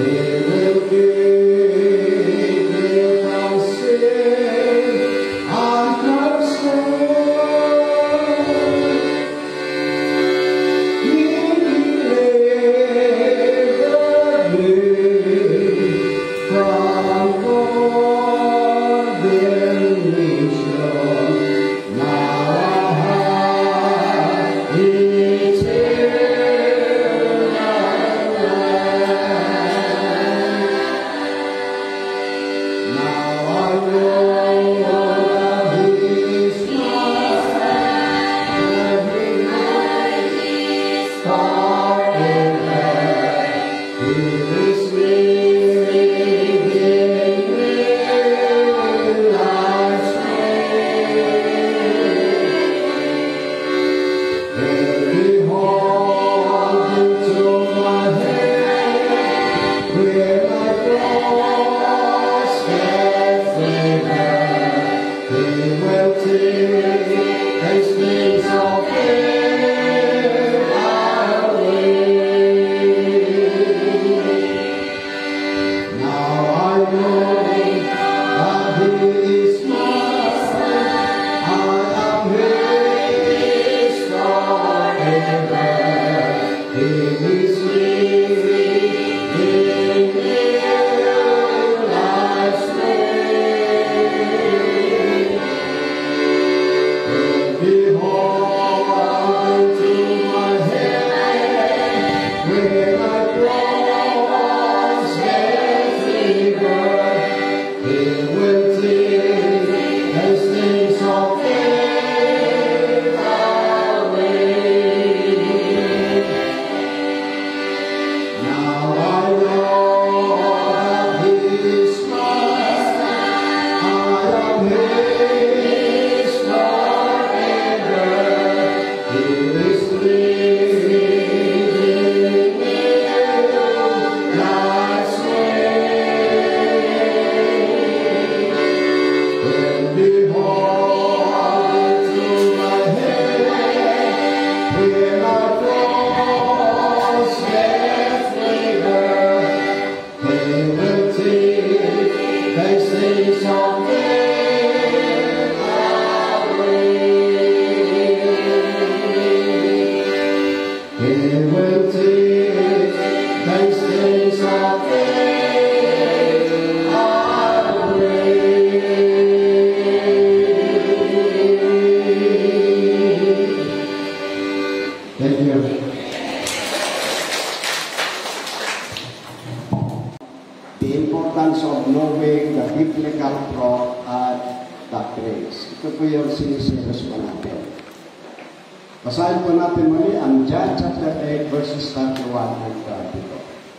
Basahin po natin muli ang John chapter 8 verses 31 and 32.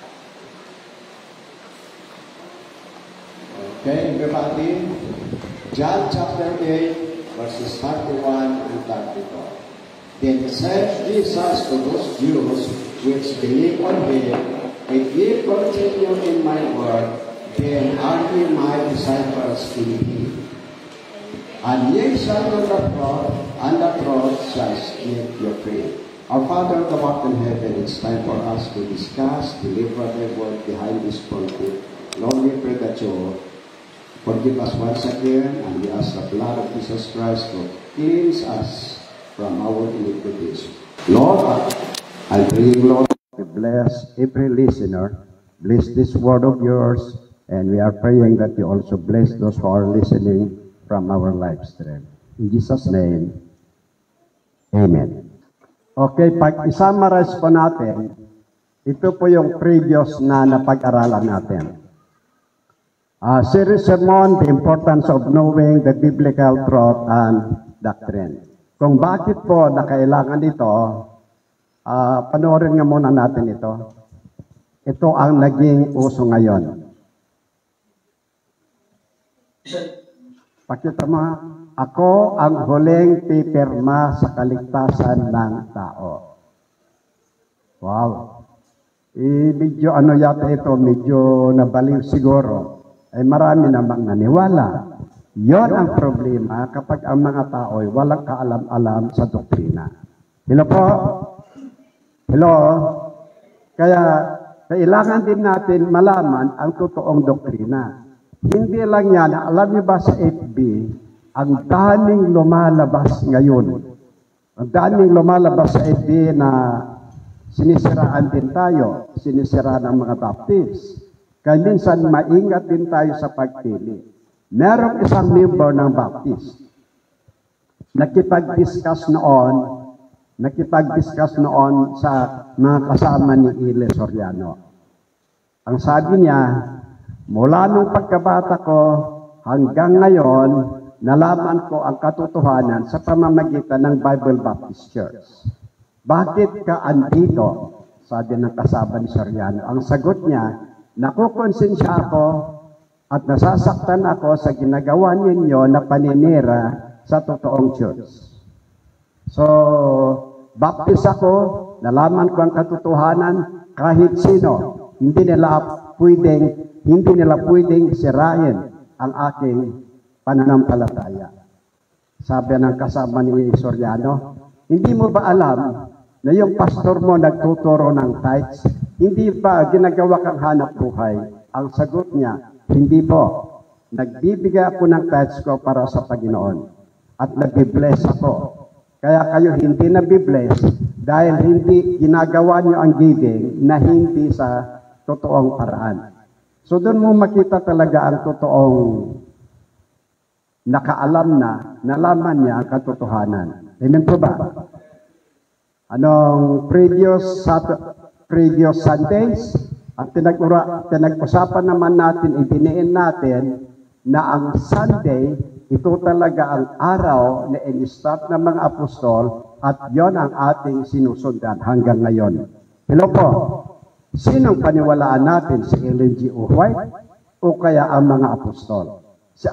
Okay, everybody? John chapter 8 verses 31 and 32. Then said Jesus to those Jews which believe on him, if ye continue in my word, then are ye my disciples indeed. And ye shall know the truth, and the truth shall set you free. Our Father who art in heaven, it's time for us to discuss, deliver the word behind this pulpit. Lord, we pray that you forgive us once again, and we ask the blood of Jesus Christ to cleanse us from our iniquities. Lord, I pray, Lord, to bless every listener, bless this word of yours, and we are praying that you also bless those who are listening from our live stream. In Jesus' name, Amen. Okay, pag isummarize po natin, ito po yung previous na napag-aralan natin. Series sermon, the importance of knowing the biblical truth and doctrine. Kung bakit po na kailangan ito, panoorin nga muna natin ito. Ito ang naging uso ngayon. Pakita mo, ako ang huling pipirma sa kaligtasan ng tao. Wow. Medyo ano yata ito, medyo nabaliw siguro. Ay marami namang naniwala. Yon ang problema kapag ang mga tao ay walang kaalam-alam sa doktrina. Hello po? Hello? Kaya kailangan din natin malaman ang totoong doktrina. Hindi lang yan, alam niyo ba sa FB, ang daming lumalabas ngayon. Ang daming lumalabas sa FB na sinisiraan din tayo, sinisiraan ang mga Baptist. Kaya minsan maingat din tayo sa pagpili. Merong isang member ng Baptist, nakipag-discuss noon sa mga kasama ni Ile Soriano. Ang sabi niya, mula nung pagkabata ko hanggang ngayon, nalaman ko ang katotohanan sa pamamagitan ng Bible Baptist Church. Bakit ka andito? Sabi ng kasama ni Soriano. Ang sagot niya, nakukonsensya ako at nasasaktan ako sa ginagawa ninyo na paninira sa totoong church. So, Baptist ako, nalaman ko ang katotohanan kahit sino. Hindi nila pwedeng sirain ang aking pananampalataya. Sabi ng kasama ni Soriano, hindi mo ba alam na yung pastor mo nagtuturo ng tithes? Hindi ba ginagawa kang hanap buhay? Ang sagot niya, hindi po. Nagbibigay ako ng tithes ko para sa Panginoon. At nabibless ako. Kaya kayo hindi nabibless dahil hindi ginagawa niyo ang giving na hindi sa totoong paraan. So doon mo makita talaga ang totoong nakaalam na, nalaman niya ang katotohanan. Amen po ba? Anong previous Sundays, ang pinag-usapan naman natin, idiniin natin na ang Sunday, ito talaga ang araw na in-start ng mga apostol at yon ang ating sinusundan hanggang ngayon. Hello po, sinong paniwalaan natin? Si Ellen G. White o kaya ang mga apostol? Si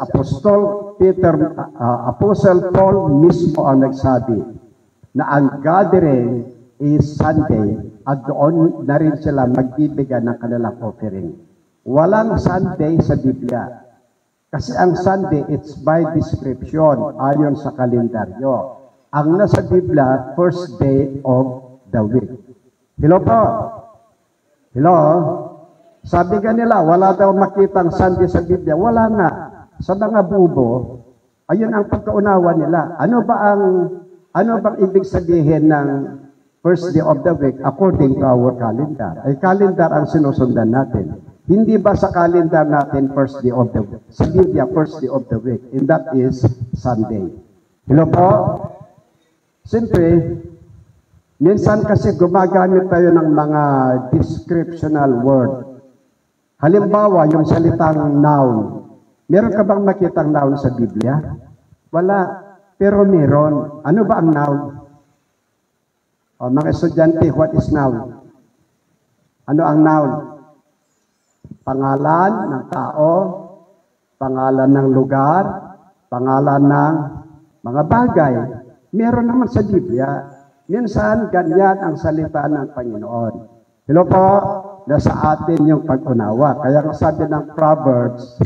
Apostle Paul mismo ang nagsabi na ang gathering is Sunday at doon na rin sila magbibigay ng kanilang offering. Walang Sunday sa Biblia. Kasi ang Sunday, it's by description, ayon sa kalendaryo. Ang nasa Biblia, first day of the week. Hello po? Hello? Sabi ka nila, wala daw makitang Sunday sa Biblia. Wala nga. Sa mga bubo, ayun ang pagkaunawa nila. Ano bang ibig sabihin ng first day of the week according to our calendar? Ay calendar ang sinusundan natin. Hindi ba sa calendar natin first day of the week? Sa Biblia, first day of the week. And that is Sunday. Hello po? Siyempre, minsan kasi gumagamit tayo ng mga descriptional word. Halimbawa, yung salitang noun. Meron ka bang makitang noun sa Biblia? Wala. Pero meron. Ano ba ang noun? O, mga estudyante, what is noun? Ano ang noun? Pangalan ng tao, pangalan ng lugar, pangalan ng mga bagay. Meron naman sa Biblia. Minsan, ganyan ang salita ng Panginoon. Hello po, nasa atin yung pag-unawa. Kaya sabi ng Proverbs,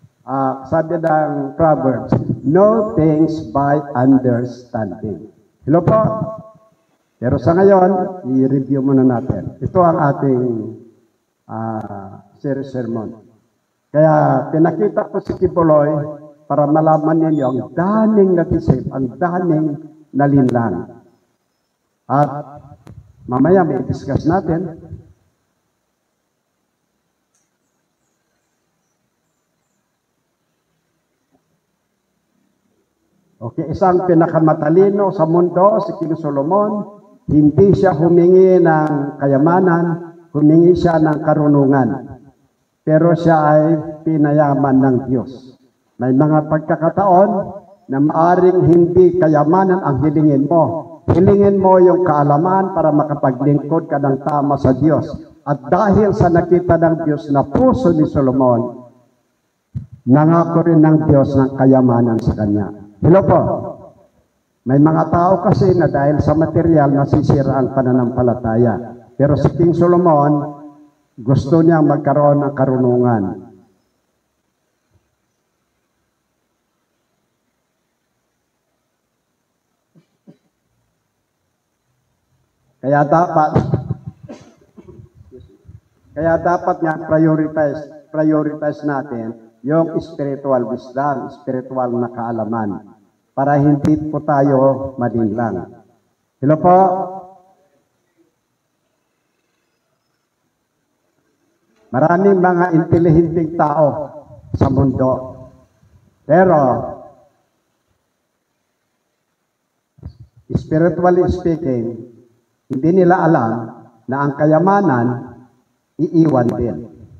know things by understanding. Hello po. Pero sa ngayon, i-review muna natin. Ito ang ating series sermon. Kaya pinakita ko si Kibuloy para malaman ninyo ang daming natisip, ang daming nalinlang. At mamaya may discuss natin. Okay, isang pinakamatalino sa mundo, si King Solomon, hindi siya humingi ng kayamanan, humingi siya ng karunungan. Pero siya ay pinayaman ng Diyos. May mga pagkakataon na maaring hindi kayamanan ang hilingin mo. Hilingin mo yung kaalaman para makapaglingkod ka ng tama sa Diyos. At dahil sa nakita ng Diyos na puso ni Solomon, nangako rin ng Diyos ng kayamanan sa kanya. Hello po. May mga tao kasi na dahil sa material nasisira ang pananampalataya. Pero si King Solomon, gusto niya magkaroon ng karunungan. Kaya dapat Kaya dapat nga prioritize natin yung spiritual wisdom, spiritual na kaalaman, para hindi po tayo malinlang. Hello po? Maraming mga intelihenteng tao sa mundo. Pero, spiritually speaking, hindi nila alam na ang kayamanan iiwan din.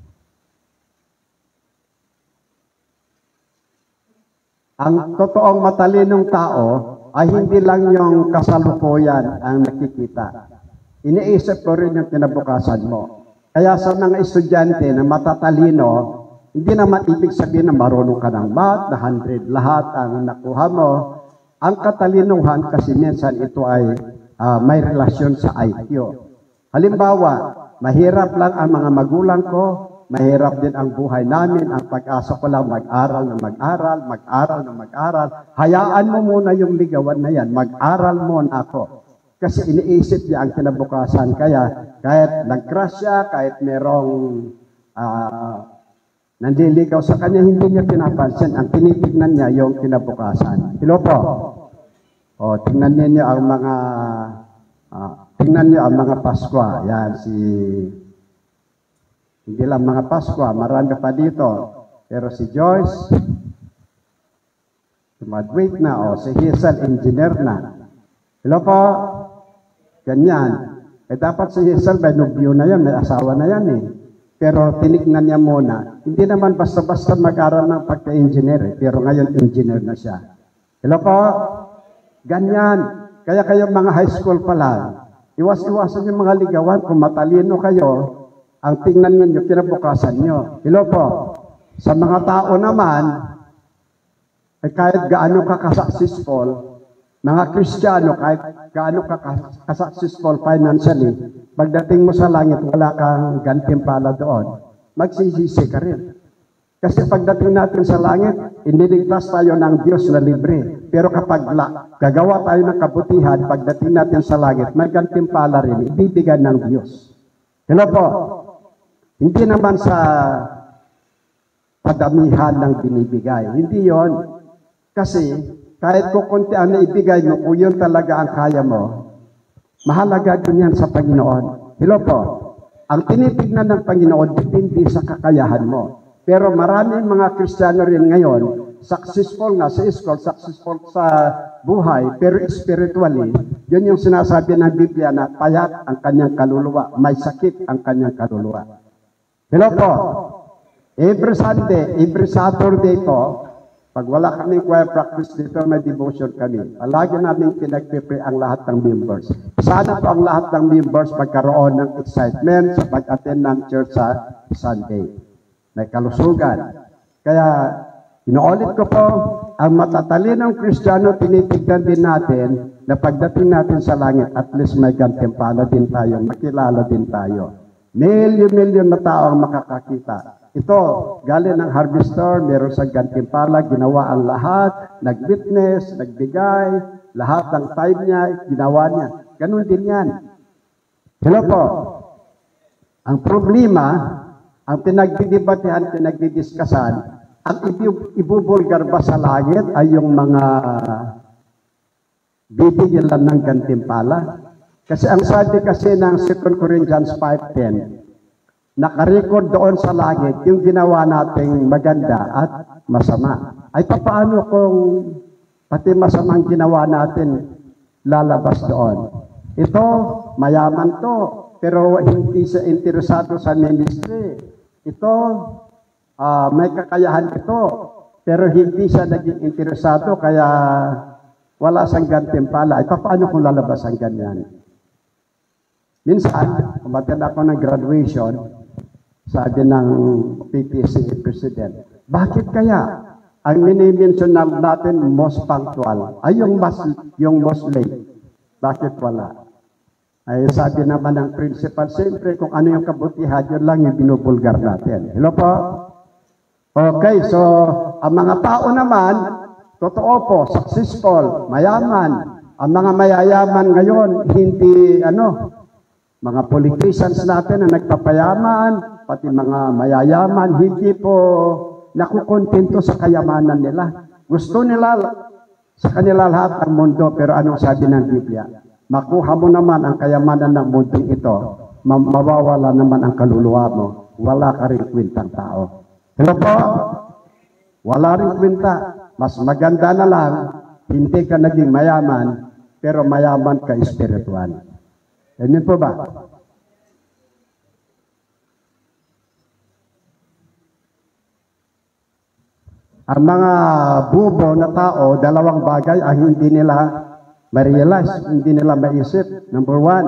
Ang totoong matalinong tao ay hindi lang yung kasalukuyan ang nakikita. Iniisip ko rin yung kinabukasan mo. Kaya sa mga estudyante na matatalino, hindi naman ibig sabihin na marunong ka ng math, na 100 lahat ang nakuha mo. Ang katalinuhan kasi minsan ito ay may relasyon sa IQ. Halimbawa, mahirap lang ang mga magulang ko, mahirap din ang buhay namin, ang pag-asa ko lang mag-aral na mag-aral, mag-aral na mag-aral. Hayaan mo muna yung ligawan na yan, mag-aral muna ako. Kasi iniisip niya ang kinabukasan. Kaya kahit nag-crush siya, kahit merong nandiligaw sa kanya, hindi niya pinapansin. Ang tinitignan niya yung kinabukasan. Hello po. O, tingnan niyo ang mga Pasko. Yan, hindi lang mga Pasko, marami pa dito. Pero si Joyce, graduate na, si Hazel, engineer na. Hello po. Ganyan. Dapat si Hazel, may nobyo na yan, may asawa na yan eh. Pero tinignan niya muna. Hindi naman basta-basta mag-aral ng pagka-engineer pero ngayon engineer na siya. Hello po? Ganyan. Kaya kayong mga high school pa lang, iwas-iwasan yung mga ligawan. Kung matalino kayo, ang tingnan ninyo, kinabukasan nyo. Hello po? Sa mga tao naman, ay kahit gaano ka ka-successful, mga Kristiyano, kahit gaano ka ka-successful financially, pagdating mo sa langit, wala kang gantimpala doon, magsisisi ka rin. Kasi pagdating natin sa langit, iniligtas tayo ng Diyos na libre. Pero kapag gagawa tayo ng kabutihan, pagdating natin sa langit, may gantimpala rin, ibibigay ng Diyos. Hello po? Hindi naman sa padamihan ng binibigay. Hindi yon. Kasi kahit kukunti ang naibigay mo, kung yun talaga ang kaya mo, mahalaga din yan sa Panginoon. Hello po? Ang tinitignan ng Panginoon, depende sa kakayahan mo. Pero maraming mga Kristiyano rin ngayon, successful nga sa school, successful sa buhay, pero spiritually, yun yung sinasabi ng Biblia na payat ang kanyang kaluluwa, may sakit ang kanyang kaluluwa. Hello po? Every Sunday, every Saturday po, pag wala kaming choir practice dito, may devotion kami. Palagi namin pinag-prepare ang lahat ng members. Sana po ang lahat ng members magkaroon ng excitement sa pag-attend ng church sa Sunday. May kalusugan. Kaya, inuulit ko po, ang matatalinong Kristiyano, tinitignan din natin na pagdating natin sa langit, at least may gantimpala din tayo, makilala din tayo. Milyon-milyon na tao ang makakakita. Ito, galing ng harvester, meron sa gantimpala, ginawa ang lahat, nag-witness, nagbigay, lahat ng time niya, ginawa niya. Ganun din yan. Hello po. Ang problema, ang pinagdidebatehan, pinagdidiskasan, ang ibubulgar ba sa langit ay yung mga bibigyan lang ng gantimpala? Kasi ang sabi kasi ng 2 Corinthians 5:10, nakarecord doon sa langit yung ginawa nating maganda at masama. Ay paano kung pati masamang ginawa natin lalabas doon? Ito, mayaman to, pero hindi siya interesado sa ministry. Ito, may kakayahan ito, pero hindi siya naging interesado, kaya wala siyang gantimpala. Ay paano kung lalabas ang ganyan? Minsan, kumatin ako ng graduation, sabi ng PTC President, bakit kaya ang minimension natin most punctual ay yung most late? Bakit wala? Ay sabi naman ng principal, siyempre kung ano yung kabutihan, yun lang yung binubulgar natin. Hello po? Okay, so ang mga tao naman, totoo po, successful, mayaman. Ang mga mayayaman ngayon, Mga politicians natin na nagpapayaman, pati mga mayayaman, hindi po nakukontento sa kayamanan nila. Gusto nila sa kanila lahat ang mundo, pero anong sabi ng Biblia? Makuha mo naman ang kayamanan ng mundo ito, mawawala naman ang kaluluwa mo, wala ka rin kwentang tao. Hello po? Wala rin kwenta. Mas maganda na lang, hindi ka naging mayaman, pero mayaman ka espiritual. Ganyan po ba? Ang mga bubo na tao, dalawang bagay ang hindi nila ma-realize, hindi nila maisip. Number one,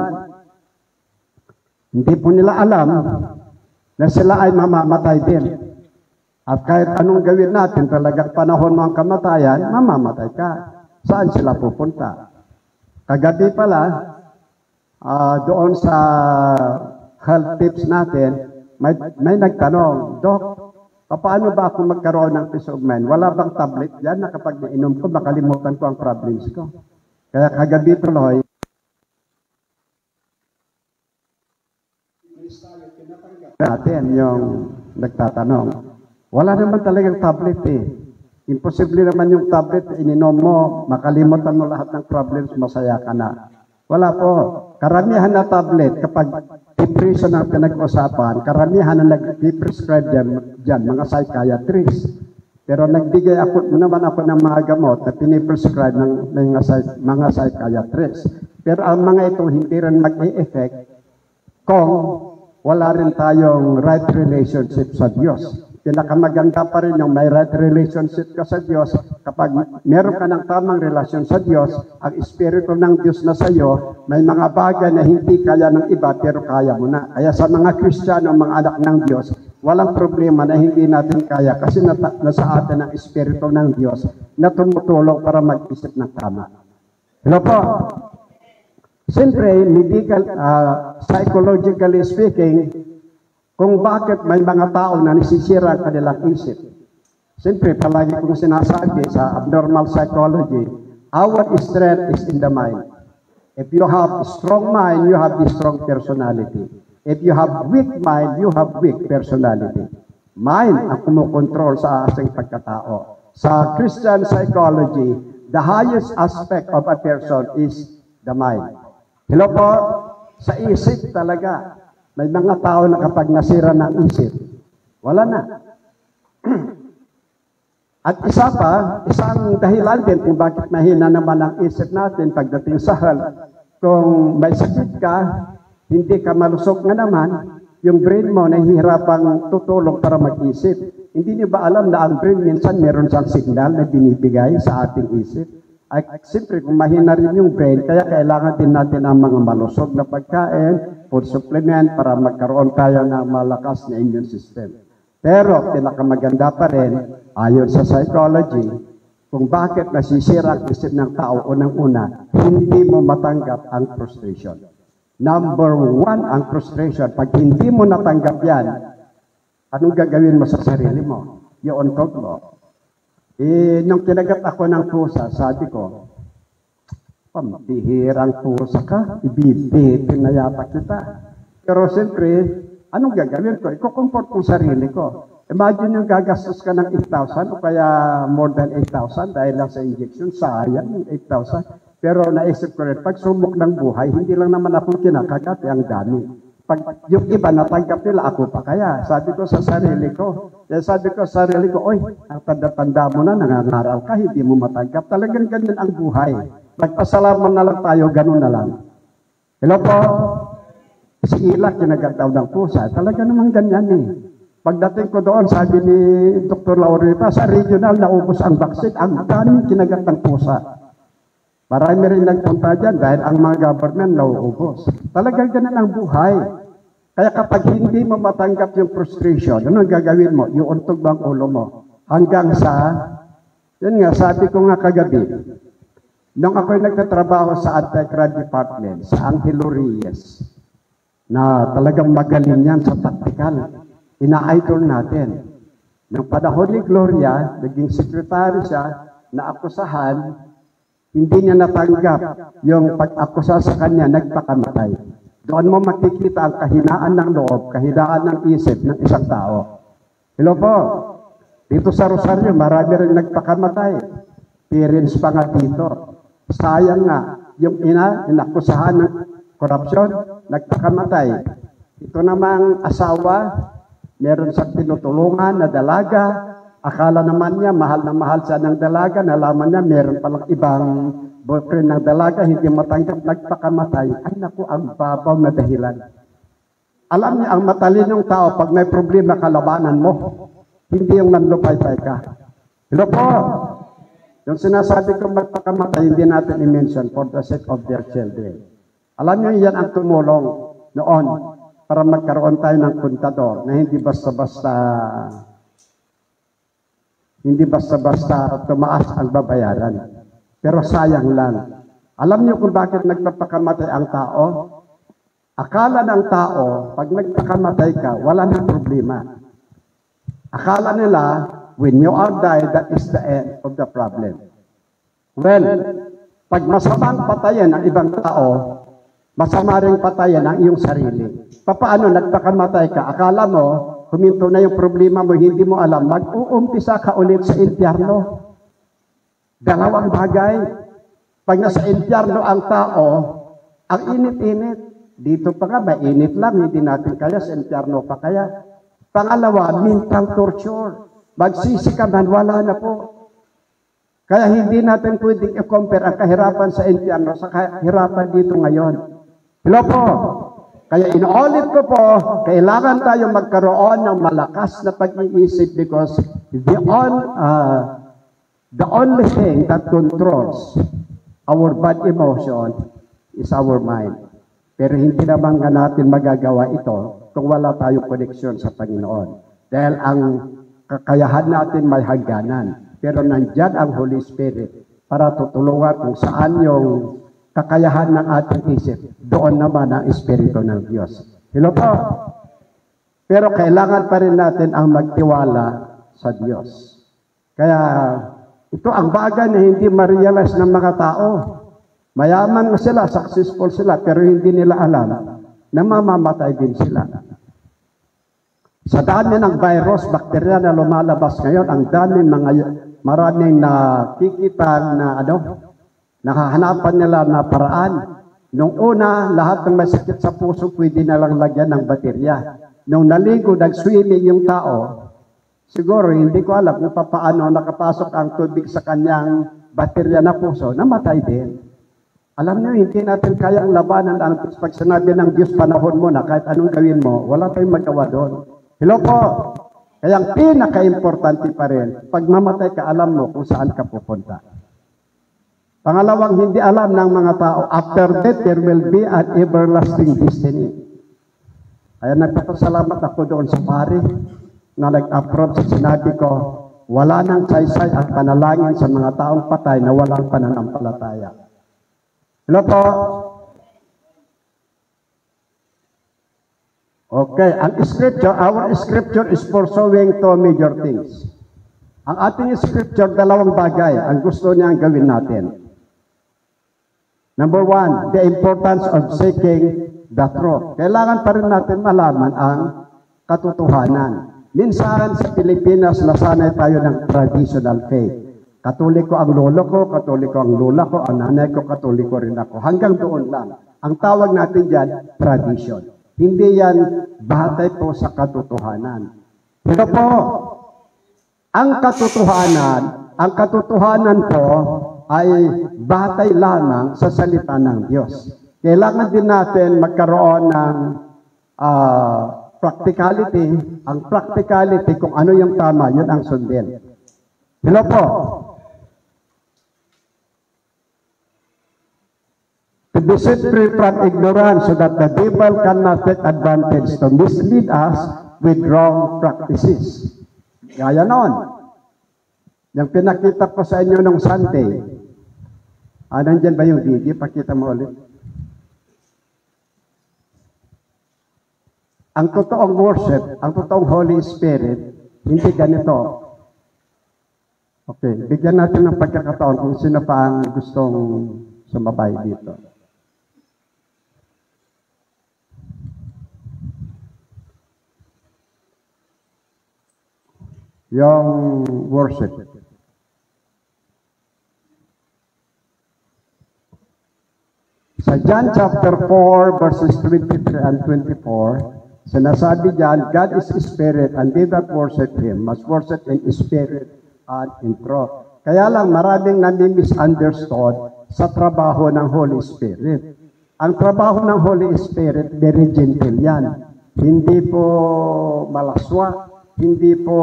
hindi po nila alam na sila ay mamamatay din. At kahit anong gawin natin, talagang panahon mo ang kamatayan, mamamatay ka. Saan sila pupunta? Kagabi pala, doon sa health tips natin, may nagtanong, Dok, paano ba ako magkaroon ng peace of mind? Wala bang tablet yan na kapag nainom ko, makalimutan ko ang problems ko? Kaya kagabi tuloy, natin yung nagtatanong. Wala naman talagang tablet eh. Imposible naman yung tablet, ininom mo, makalimutan mo lahat ng problems, masaya ka na. Wala po. Karamihan na tablet, kapag depression ang pinag-usapan, karamihan na nag-prescribe dyan, mga psychiatrists. Pero nagbigay naman ako ng mga gamot na piniprescribe ng mga psychiatrists. Pero ang mga ito hindi rin mag-e-effect kung wala rin tayong right relationship sa Diyos. Pinakamaganda pa rin yung may right relationship ka sa Diyos. Kapag meron ka ng tamang relasyon sa Diyos, ang Espiritu ng Diyos na sa iyo, may mga bagay na hindi kaya ng iba, pero kaya mo na. Kaya sa mga Kristiyano, mga anak ng Diyos, walang problema na hindi natin kaya kasi nasa atin ang Espiritu ng Diyos na tumutulong para mag-isip ng tama. Hello po? Siyempre, psychologically speaking, kung bakit may mga tao na nasisira ang kanilang isip. Siyempre, palagi kong sinasabi sa abnormal psychology, our strength is in the mind. If you have a strong mind, you have a strong personality. If you have weak mind, you have weak personality. Mind ang kumukontrol sa ating pagkatao. Sa Christian psychology, the highest aspect of a person is the mind. Hello po, sa isip talaga. May mga tao na kapag nasira ng isip, wala na. At isang dahilan din kung bakit mahina naman ang isip natin pagdating sa health. Kung may sakit ka, hindi ka malusog nga naman, yung brain mo nahihirapang tutulong para mag-isip. Hindi niyo ba alam na ang brain minsan meron siyang signal na binibigay sa ating isip? Ay, siyempre, kung mahina rin yung brain, kaya kailangan din natin ang mga malusog na pagkain, food supplement, para magkaroon tayo ng malakas na immune system. Pero, pinakamaganda pa rin, ayon sa psychology, kung bakit nasisira ang isip ng tao unang-una, hindi mo matanggap ang frustration. Number one, ang frustration. Pag hindi mo natanggap yan, anong gagawin mo sa sarili mo? I-untog mo. Nung kinagat ako ng pusa, sabi ko, pambihirang pusa ka, ibibitin na yata kita. Pero siyempre, anong gagawin ko? Iko-comfort kong sarili ko. Imagine yung gagastos ka ng 8,000 o kaya more than 8,000 dahil lang sa injection, sayang yung 8,000. Pero naisip ko rin, pag sumok ng buhay, hindi lang naman ako kinakagat, ang dami. Pag yung iba natanggap nila, ako pa kaya. Sabi ko sa sarili ko, oy, ang tanda-tanda mo na, nangangaral ka, hindi mo matanggap. Talagang ganyan ang buhay. Magpasalamat na lang tayo, ganun na lang. Hello po? Si Ila, kinagataw ng pusa. Talaga namang ganyan eh. Pagdating ko doon, sabi ni Dr. Laurita, sa regional, naubos ang vaccine. Ang daming kinagat ng pusa. Marami rin nagpunta dyan dahil ang mga government nauubos. Talagang ganun ang buhay. Kaya kapag hindi mo matanggap yung frustration, ano ang gagawin mo? Iuntog ba ang ulo mo? Hanggang sa, yun nga, sabi ko nga kagabi, nung ako'y nagtatrabaho sa Anti-Crime Department, sa Angelo Reyes, na talagang magaling yan sa tactical, ina-idol natin. Nung panahon ni Gloria, naging sekretary siya, na akusahan, hindi niya natanggap yung pag-akusa sa kanya, nagpakamatay. Doon mo makikita ang kahinaan ng loob, kahinaan ng isip ng isang tao. Hello po, dito sa Rosario, marami rin nagpakamatay. Parents pa nga dito. Sayang nga, yung inakusahan ng korupsyon, nagpakamatay. Ito namang asawa, meron sa tinutulungan na dalaga, akala naman niya, mahal na mahal siya ng dalaga, nalaman niya, meron palang ibang boyfriend ng dalaga, hindi matanggap, nagpakamatay. Ay naku, ang babaw na dahilan. Alam niya, ang matalinong tao, pag may problema, kalabanan mo. Hindi yung nanlupay-pay ka. Hello po! Yung sinasabi kong magpakamatay, hindi natin i-mention for the sake of their children. Alam niyo, yan ang tumulong noon para magkaroon tayo ng kontador na hindi basta-basta tumaas ang babayaran. Pero sayang lang. Alam niyo kung bakit nagpapakamatay ang tao? Akala ng tao, pag nagpakamatay ka, wala nang problema. Akala nila, when you are died, that is the end of the problem. Well, pag masamang patayan ang ibang tao, masama ring patayan ang iyong sarili. Paano nagpakamatay ka? Akala mo, huminto na yung problema mo, hindi mo alam, mag-uumpisa ka ulit sa impyerno. Dalawang bagay. Pag nasa impyerno ang tao, ang init-init. Dito pa nga, mainit lang, hindi natin kaya, sa impyerno pa kaya. Pangalawa, mental torture. Magsisi ka man, wala na po. Kaya hindi natin pwedeng i-compare ang kahirapan sa impyerno sa kahirapan dito ngayon. Hello po! Kaya inuulit ko po, kailangan tayo magkaroon ng malakas na pag-iisip because the only thing that controls our bad emotion is our mind. Pero hindi naman nga natin magagawa ito kung wala tayong koneksyon sa Panginoon. Dahil ang kakayahan natin may hangganan. Pero nandyan ang Holy Spirit para tutulungan kung saan yung kakayahan ng ating isip. Doon naman ang Espiritu ng Diyos. Hello po? Pero kailangan pa rin natin ang magtiwala sa Diyos. Kaya ito ang bagay na hindi ma-realize ng mga tao. Mayaman na sila, successful sila, pero hindi nila alam na mamamatay din sila. Sa dami ng virus, bakterya na lumalabas ngayon, ang maraming nakikita na nakahanapan nila na paraan. Nung una, lahat ng may sakit sa puso, pwede na lang lagyan ng baterya. Nung naligo, nag-swimming yung tao, siguro, hindi ko alam kung paano nakapasok ang tubig sa kanyang baterya na puso, namatay din. Alam niyo, hindi natin kayang labanan ang pag sinabi ng Diyos, panahon mo na, kahit anong gawin mo, wala tayong magawa doon. Hello po! Kaya ang pinaka-importante pa rin, pag mamatay ka, alam mo kung saan ka pupunta. Pangalawang, hindi alam ng mga tao, after death, there will be an everlasting destiny. Kaya nagpapasalamat ako doon sa pari, na nag-approach sa sinabi ko, wala nang saysay ang panalangin sa mga taong patay na walang pananampalataya. Hello po? Okay, our scripture is pursuing two major things. Ang ating scripture, dalawang bagay ang gusto niyang gawin natin. Number one, the importance of seeking the truth. Kailangan pa rin natin malaman ang katotohanan. Minsan sa Pilipinas, nasanay tayo ng traditional faith. Katoliko ang lolo ko, katoliko ang lola ko, ang nanay ko, katoliko rin ako. Hanggang doon lang. Ang tawag natin dyan, tradition. Hindi yan batay po sa katotohanan. Pero po, ang katotohanan po ay batay lamang sa salita ng Diyos. Kailangan din natin magkaroon ng practicality. Ang practicality, kung ano yung tama, yun ang sundin. Hello po. To be set free from ignorance so that the devil cannot take advantage to mislead us with wrong practices. Gaya noon. Yung pinakita ko sa inyo nung Sunday. Nandyan ba yung video? Pakita mo ulit. Ang totoong worship, ang totoong Holy Spirit, hindi ganito. Okay, bigyan natin ng pagkakataon kung sino pa ang gustong sumabay dito. yung worship. Sa John chapter 4, verses 23 and 24, sinasabi diyan, God is spirit, and they that worship Him must worship in spirit and in truth. Kaya lang maraming nami-misunderstood sa trabaho ng Holy Spirit. Ang trabaho ng Holy Spirit, very gentle yan. Hindi po malaswa, hindi po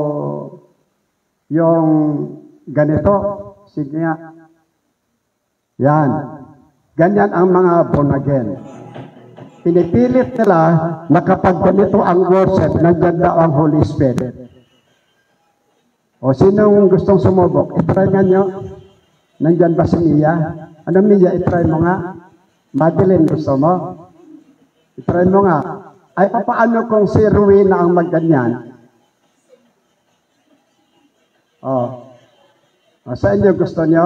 yung ganito. Sige nga. Yan. Ganyan ang mga born again. Pinipilit nila na kapag ganito ang worship, nandiyan daw ang Holy Spirit. O sinong gustong sumubok? I-try nga nyo. Nandiyan ba si Mia? Ano Mia? I-try mo nga. Madeline, gusto mo? I-try mo nga. Ay, papaano kung si Rowena ang magganyan? Sa inyo gusto nyo?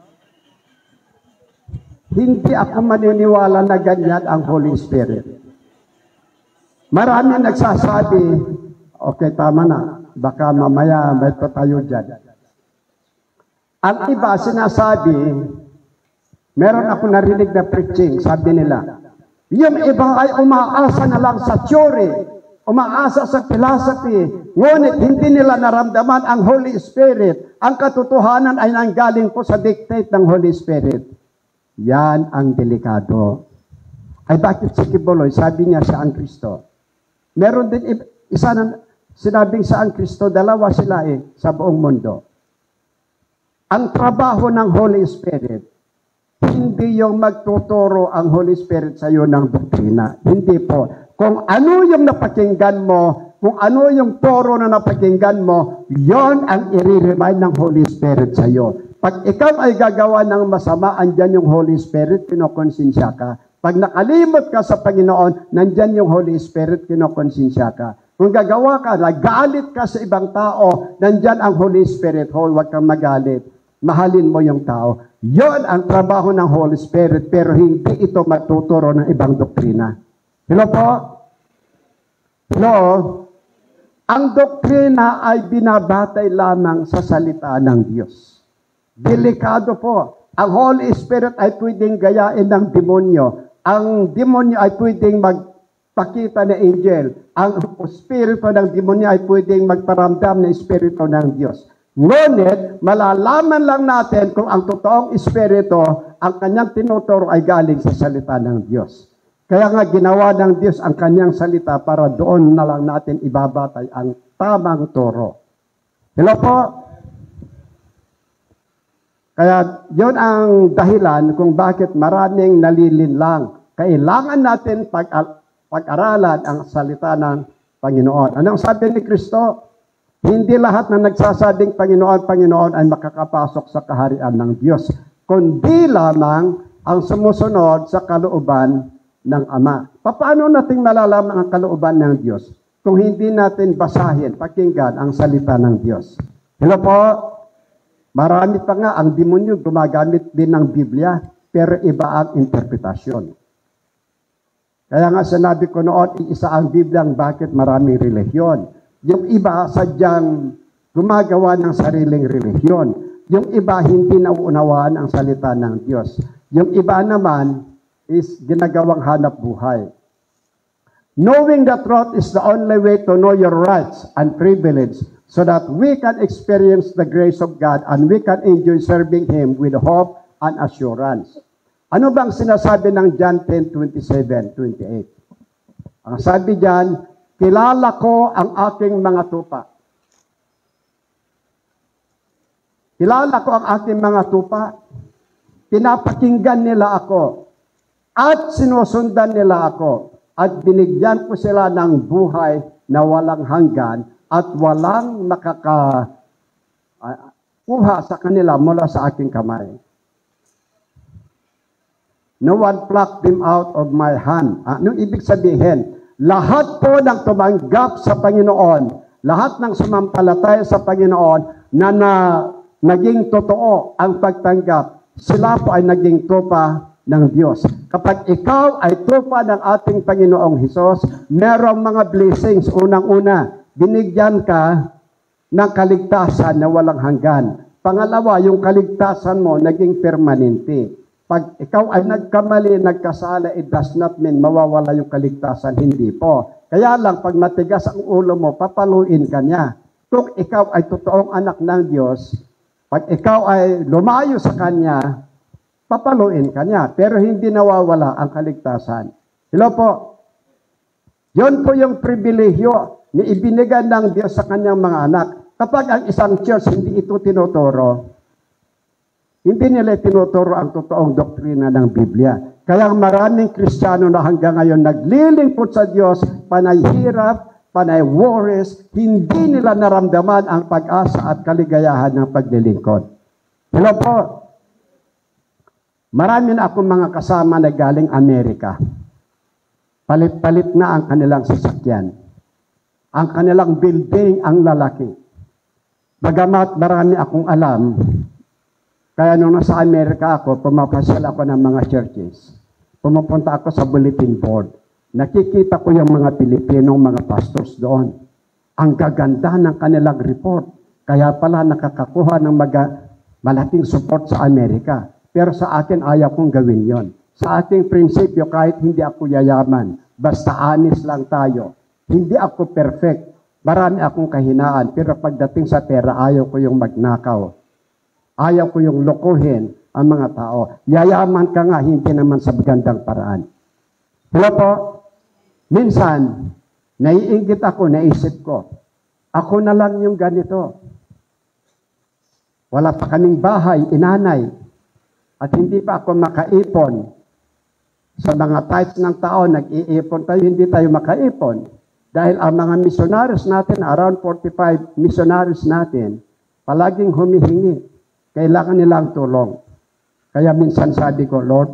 Hindi ako maniniwala na ganyan ang Holy Spirit. Marami nagsasabi, okay, tama na. Baka mamaya may tayo dyan. Ang iba sinasabi, meron ako narinig na preaching, sabi nila, yung iba ay umaasa na lang sa theory, umaasa sa philosophy, ngunit hindi nila naramdaman ang Holy Spirit. Ang katotohanan ay nanggaling po sa dictate ng Holy Spirit. Yan ang delikado. Ay bakit si Kibuloy, sabi niya siya ang Kristo. Meron din isa na sinabing sa ang Kristo, dalawa sila sa buong mundo. Ang trabaho ng Holy Spirit, hindi yung magtuturo ang Holy Spirit sa iyo ng doktrina. Hindi po. Kung ano yung napakinggan mo, kung ano yung turo na napakinggan mo, yon ang i-remind ng Holy Spirit sa iyo. Pag ikaw ay gagawa ng masama, andyan yung Holy Spirit, kinokonsensya ka. Pag nakalimot ka sa Panginoon, nandyan yung Holy Spirit, kinokonsensya ka. Kung gagawa ka, nagalit ka sa ibang tao, nandyan ang Holy Spirit, huwag kang magalit. Mahalin mo yung tao. Yon ang trabaho ng Holy Spirit, pero hindi ito matuturo ng ibang doktrina. Hello po? Hello? Ang doktrina ay binabatay lamang sa salita ng Diyos. Delikado po. Ang Holy Spirit ay pwedeng gayain ng demonyo. Ang demonyo ay pwedeng magpakita ng angel. Ang spirito ng demonyo ay pwedeng magparamdam ng spirito ng Diyos. Ngunit, malalaman lang natin kung ang totoong espiritu, ang kanyang tinuturo ay galing sa salita ng Diyos. Kaya nga ginawa ng Diyos ang kanyang salita para doon na lang natin ibabatay ang tamang turo. Hello po? Kaya yun ang dahilan kung bakit maraming nalilinlang. Kailangan natin pag-aralan ang salita ng Panginoon. Anong sabi ni Kristo? Hindi lahat na nagsasabing Panginoon, Panginoon ay makakapasok sa kaharian ng Diyos, kundi lamang ang sumusunod sa kalooban ng Ama. Paano natin malalaman ang kalooban ng Diyos kung hindi natin basahin, pakinggan ang salita ng Diyos? Hello po? Marami pa nga ang demonyo gumagamit din ng Biblia, pero iba ang interpretasyon. Kaya nga sinabi ko noon, iisa ang Biblia, bakit maraming relihiyon? Yung iba sadyang gumagawa ng sariling relihiyon. Yung iba hindi nauunawaan ang salita ng Diyos. Yung iba naman is ginagawang hanap buhay. Knowing the truth is the only way to know your rights and privilege so that we can experience the grace of God and we can enjoy serving Him with hope and assurance. Ano bang sinasabi ng John 10:27-28? Ang sabi diyan, kilala ko ang aking mga tupa. Kilala ko ang aking mga tupa. Pinapakinggan nila ako. At sinusundan nila ako. At binigyan ko sila ng buhay na walang hanggan at walang makakakuha sa kanila mula sa aking kamay. No one plucked them out of my hand. Anong ibig sabihin? Lahat po ng tumanggap sa Panginoon, lahat ng sumampalataya sa Panginoon na naging totoo ang pagtanggap, sila po ay naging tupa ng Diyos. Kapag ikaw ay tupa ng ating Panginoong Hesus, merong mga blessings. Unang-una, binigyan ka ng kaligtasan na walang hanggan. Pangalawa, yung kaligtasan mo naging permanente. Pag ikaw ay nagkamali, nagkasala, it does not mean mawawala yung kaligtasan. Hindi po. Kaya lang, pag matigas ang ulo mo, papaluin ka niya. Kung ikaw ay totoong anak ng Diyos, pag ikaw ay lumayo sa Kanya, papaluin ka niya. Pero hindi nawawala ang kaligtasan. Hello po. Yun po yung pribilehyo na ibinigay ng Diyos sa Kanyang mga anak. Kapag ang isang church hindi ito tinuturo, hindi nila tinuturo ang totoong doktrina ng Biblia. Kaya maraming Kristiyano na hanggang ngayon naglilingkod sa Diyos, panay hirap, panay worries, hindi nila naramdaman ang pag-asa at kaligayahan ng paglilingkod. Hello po. Marami na akong mga kasama na galing Amerika. Palit-palit na ang kanilang sasakyan. Ang kanilang building ang lalaki. Bagamat marami akong alam, kaya nung nasa Amerika ako, pumapasyal ako ng mga churches. Pumupunta ako sa bulletin board. Nakikita ko yung mga Pilipinong mga pastors doon. Ang gaganda ng kanilang report. Kaya pala nakakakuha ng malaking support sa Amerika. Pero sa akin, ayaw kong gawin yon. Sa ating prinsipyo, kahit hindi ako yayaman, basta honest lang tayo. Hindi ako perfect. Marami akong kahinaan, pero pagdating sa pera, ayaw ko yung magnakaw. Ayaw ko yung lokohin ang mga tao. Yayaman ka nga, hindi naman sa magandang paraan. Hello po? Minsan, naiinggit ako, naisip ko, ako na lang yung ganito. Wala pa kaming bahay, inanay, at hindi pa ako makaipon. Sa mga types ng tao, nag-iipon tayo, hindi tayo makaipon. Dahil ang mga missionaries natin, around 45 missionaries natin, palaging humihingi. Kailangan nilang tulong. Kaya minsan sabi ko, Lord,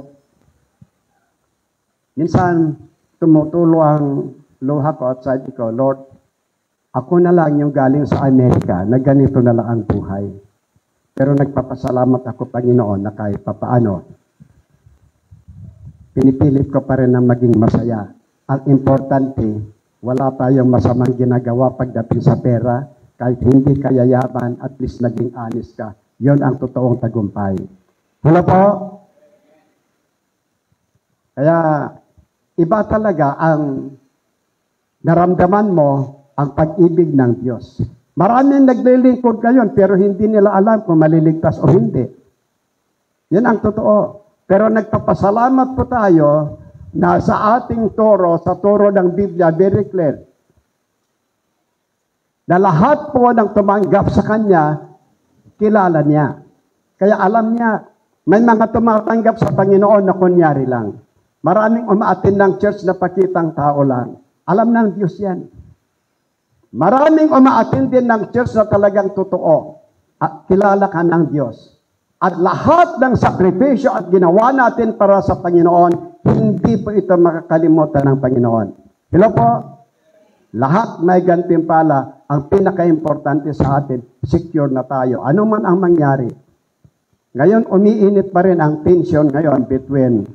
minsan tumutulo ang luha ko at sabi ko, Lord, ako na lang yung galing sa Amerika na ganito na lang ang buhay. Pero nagpapasalamat ako, Panginoon, na kahit papaano, pinipilit ko pa rin na maging masaya. Ang importante, wala tayong masamang ginagawa pagdating sa pera, kahit hindi ka yayaman, at least naging honest ka. Yon ang totoong tagumpay. Hello po? Kaya, iba talaga ang naramdaman mo ang pag-ibig ng Diyos. Maraming naglilingkod ngayon, pero hindi nila alam kung maliligtas o hindi. Yan ang totoo. Pero nagpapasalamat po tayo na sa ating turo, sa turo ng Biblia, very clear, na lahat po ng tumanggap sa Kanya, kilala niya. Kaya alam niya, may mga tumatanggap sa Panginoon na kunyari lang. Maraming umaattend ng church na pakitang tao lang. Alam ng Diyos yan. Maraming umaattend din ng church na talagang totoo. At kilala ka ng Diyos. At lahat ng sakripisyo at ginawa natin para sa Panginoon, hindi po ito makakalimutan ng Panginoon. Hello po? Lahat may gantimpala. Ang pinaka-importante sa atin, secure na tayo. Ano man ang mangyari. Ngayon, umiinit pa rin ang tension ngayon between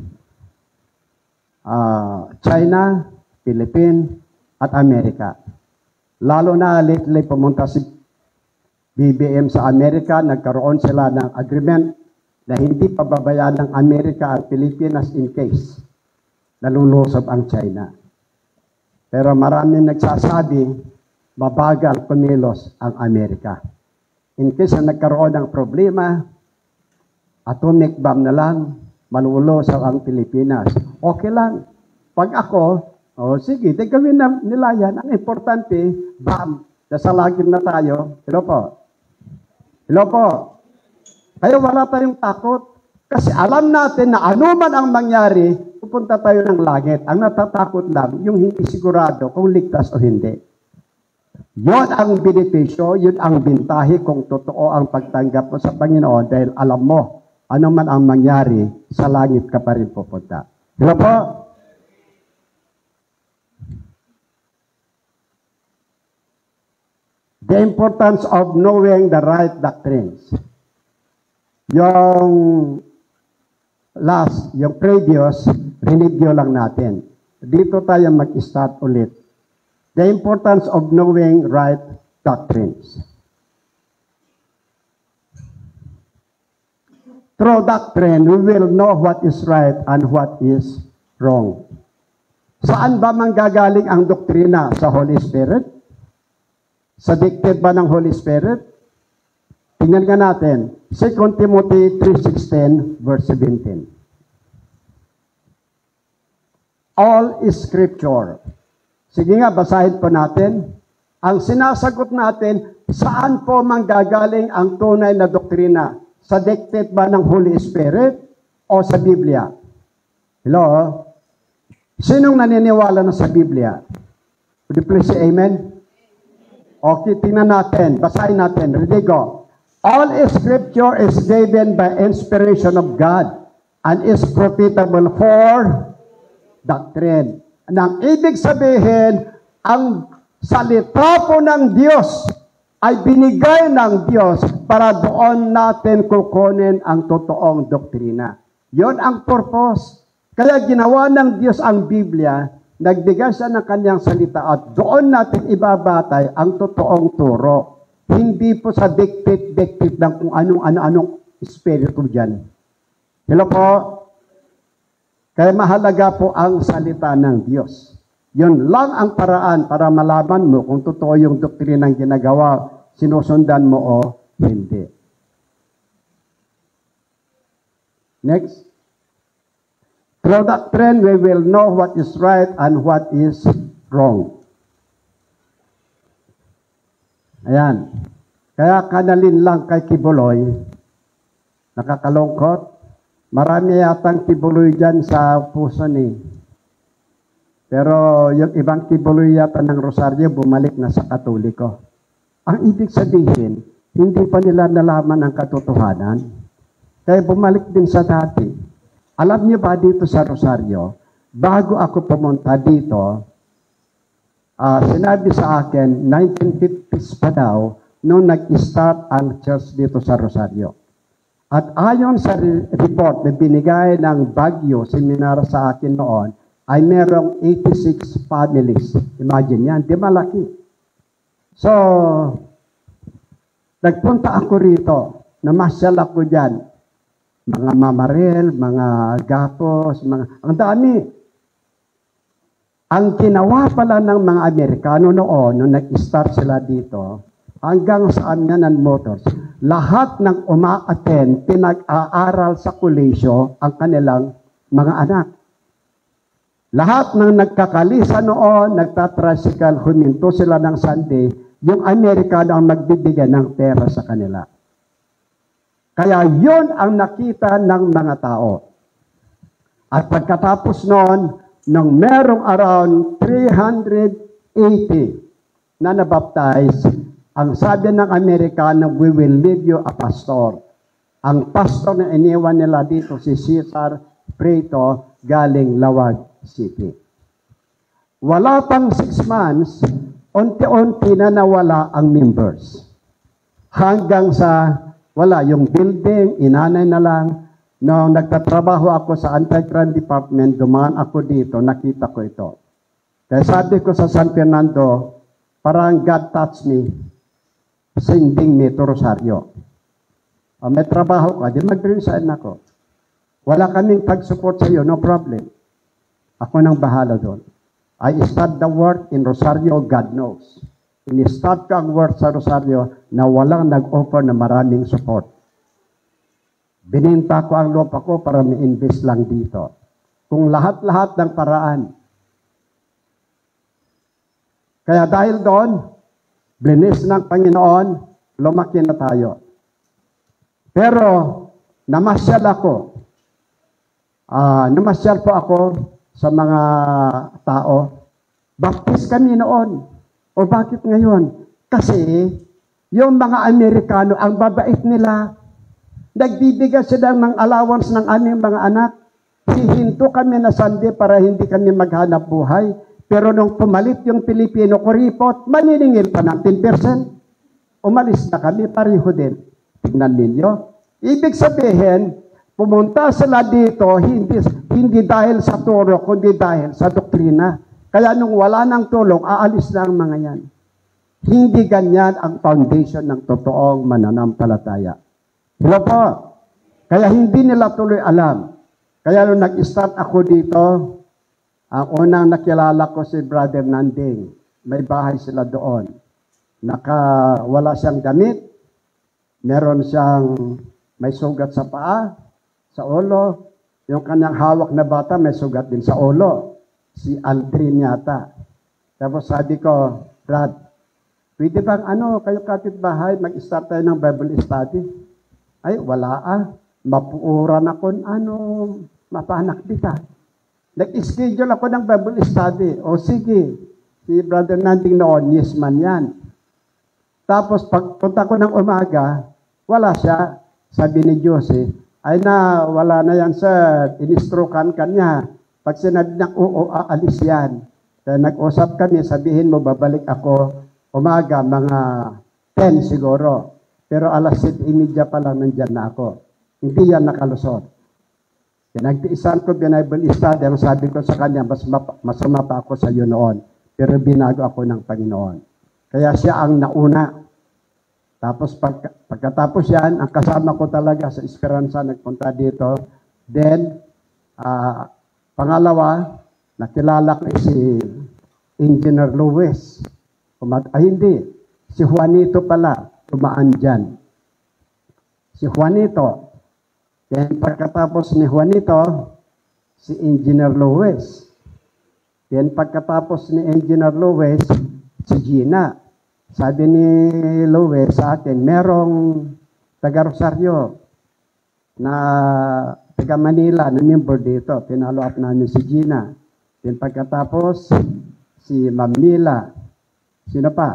China, Philippines, at Amerika. Lalo na lately pumunta si BBM sa Amerika, nagkaroon sila ng agreement na hindi pababayaan ng Amerika at Pilipinas in case nalulusob ang China. Pero maraming nagsasabi, mabagal kumilos ang Amerika. In case na nagkaroon ng problema, atomic bomb na lang, malulusob ang Pilipinas. Okay lang. Pag ako, sige, gawin na nila yan. Ang importante, bam, nasa lagim na tayo. Hello po. Hello po. Kaya wala tayong takot. Kasi alam natin na anuman ang mangyari, pupunta tayo ng langit. Ang natatakot lang, yung hindi sigurado kung ligtas o hindi. Yun ang benepisyo, yun ang bintahi kung totoo ang pagtanggap mo sa Panginoon dahil alam mo, anuman ang mangyari, sa langit ka pa rin pupunta. Hello po? The importance of knowing the right doctrines. Yung yung previous, review lang natin. Dito tayo mag-start ulit. The importance of knowing right doctrines. Through doctrine, we will know what is right and what is wrong. Saan ba manggagaling ang doktrina? Sa Holy Spirit? Sa dictate ba ng Holy Spirit? Tingnan nga natin. 2 Timothy 3:16, verse 17. All is Scripture. Sige nga, basahin po natin. Ang sinasagot natin, saan po manggagaling ang tunay na doktrina? Sa dictate ba ng Holy Spirit o sa Biblia? Hello? Sinong naniniwala na sa Biblia? Would you please say amen? Okay, tingnan natin. Basahin natin. Ready, go. All Scripture is given by inspiration of God and is profitable for doctrine. Nang ibig sabihin, ang salita po ng Diyos ay binigay ng Diyos para doon natin kukunin ang totoong doktrina. Yon ang purpose. Kaya ginawa ng Diyos ang Biblia, nagbigay siya ng kanyang salita at doon natin ibabatay ang totoong turo. Hindi po sa dictate ng kung anong espiritu dyan. Hello po? Kaya mahalaga po ang salita ng Diyos. Yun lang ang paraan para malaman mo kung totoo yung doktrinang ginagawa, sinusundan mo o hindi. Next. Through doctrine, we will know what is right and what is wrong. Ayan. Kaya kanalin lang kay Kibuloy, nakakalungkot. Marami yatang Kibuloy dyan sa puso ni. Pero yung ibang Kibuloy yata ng Rosario, bumalik na sa Katoliko. Ang ibig sabihin, hindi pa nila nalaman ang katotohanan. Kaya bumalik din sa dati. Alam niyo ba dito sa Rosario, bago ako pumunta dito, sinabi sa akin, 1950s pa daw, nung nag-start ang church dito sa Rosario. At ayon sa report na binigay ng Baguio seminar sa akin noon, ay merong 86 families. Imagine yan, di malaki. So, nagpunta ako rito, namasyal ako dyan. Mga mamarel, mga gatos, ang dami. Ang ginawa pala ng mga Amerikano noon, nung nag-start sila dito, hanggang sa Amyanan Motors, lahat ng uma-attend, pinag-aaral sa kolisyo ang kanilang mga anak. Lahat ng nagkakalisa noon, nagtatricycle, huminto sila ng Sunday, yung Amerikano ang magbibigay ng pera sa kanila. Kaya yun ang nakita ng mga tao. At pagkatapos noon, nung merong around 380 na nabaptize, ang sabi ng Amerikano, we will leave you a pastor. Ang pastor na iniwan nila dito, si Cesar Prieto, galing Lawag City. Wala pang 6 months, unti-unti na nawala ang members. Hanggang sa wala, yung building, inanay na lang. Nung nagtatrabaho ako sa Anti-Crime Department, dumaan ako dito, nakita ko ito. Kaya sabi ko sa San Fernando, parang God touched me, sending me to Rosario. May trabaho ka, di mag-resign ako. Wala kaming pag-support sa iyo, no problem. Ako nang bahala doon. I start the work in Rosario, God knows. In-start ko ang work sa Rosario na walang nag-offer na maraming support. Bininta ko ang lupa ko para ma-invest lang dito. Kung lahat-lahat ng paraan. Kaya dahil doon, blinis ng Panginoon, lumaki na tayo. Pero, namasyal ako. Namasyal po ako sa mga tao. Baptist kami noon. O bakit ngayon? Kasi, yung mga Amerikano, ang babait nila, nagbibigay sila ng allowance ng aming mga anak. Hihinto kami na Sunday para hindi kami maghanap buhay. Pero nung pumalit yung Pilipino kuripot, maniningil pa ng 10%. Umalis na kami, pareho din. Tignan ninyo. Ibig sabihin, pumunta sila dito, hindi dahil sa turo, kundi dahil sa doktrina. Kaya nung wala ng tulong, aalis na ang mga yan. Hindi ganyan ang foundation ng totoong mananampalataya. Hello po? Kaya hindi nila tuloy alam. Kaya nung nag-start ako dito, ang unang nakilala ko si Brother Nanding. May bahay sila doon. Wala siyang damit. Meron siyang may sugat sa paa, sa ulo. Yung kanyang hawak na bata may sugat din sa ulo. Si Aldrin yata. Tapos sabi ko, Brad, pwede bang kayo kapitbahay, mag-start tayo ng Bible study? Ay, wala mapuuran ako, mapanak kita. Nag-schedule ako ng Bible study. O sige, si Brother Nanding noon, yes man yan. Tapos pagpunta ko ng umaga, wala siya. Sabi ni Jose, wala na yan sir, inistrokan kanya. Pag sinabi niya, oo, aalis yan. Kaya nag-usap kami, sabihin mo, babalik ako umaga, mga 10 siguro. Pero alas 7:30 pa lang nandyan na ako. Hindi yan nakalusot. Pinagtiisan ko, Bible study, ang sabi ko sa kanya, masama pa ako sa iyo noon. Pero binago ako ng Panginoon. Kaya siya ang nauna. Tapos pagkatapos yan, ang kasama ko talaga sa Esperanza, nagpunta dito. Then, pangalawa, nakilala ko si Engineer Lewis. Hindi, si Juanito pala, tumaan dyan. Si Juanito. Then pagkatapos ni Juanito, si Engineer Lewis. Then pagkatapos ni Engineer Lewis, si Gina. Sabi ni Lewis sa akin, merong taga Rosario na taga Manila na member dito. Pinalo up namin si Gina. Then pagkatapos, si Ma'am Mila. Sino pa?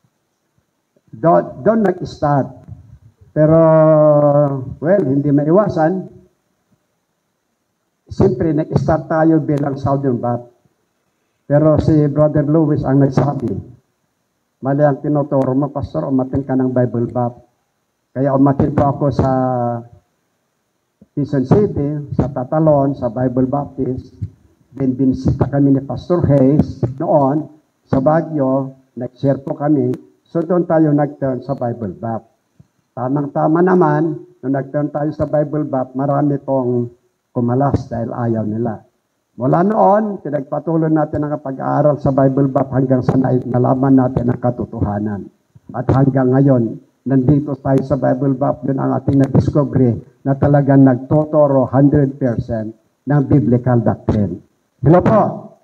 Doon nag-start. Pero, well, hindi maiwasan. Siyempre, nag-start tayo bilang Southern Baptist. Pero si Brother Lewis ang nagsabi, mali ang tinuturo mo, Pastor, umatin ka ng Bible Baptist. Kaya umatin po ako sa Quezon City, sa Tatalon, sa Bible Baptist. Then binisita kami ni Pastor Hayes noon, sa Baguio, nag-share po kami. So doon tayo nag-turn sa Bible Baptist. Tamang-tama naman, nung nag-turn tayo sa Bible Baptist, marami pong kumalas dahil ayaw nila. Mula noon, pinagpatuloy natin ang pag-aaral sa Bible Baptist hanggang sa nalaman natin ang katotohanan. At hanggang ngayon, nandito tayo sa Bible Baptist, yun ang ating na-discovery na talagang nagtuturo 100% ng biblical doctrine. Hello po.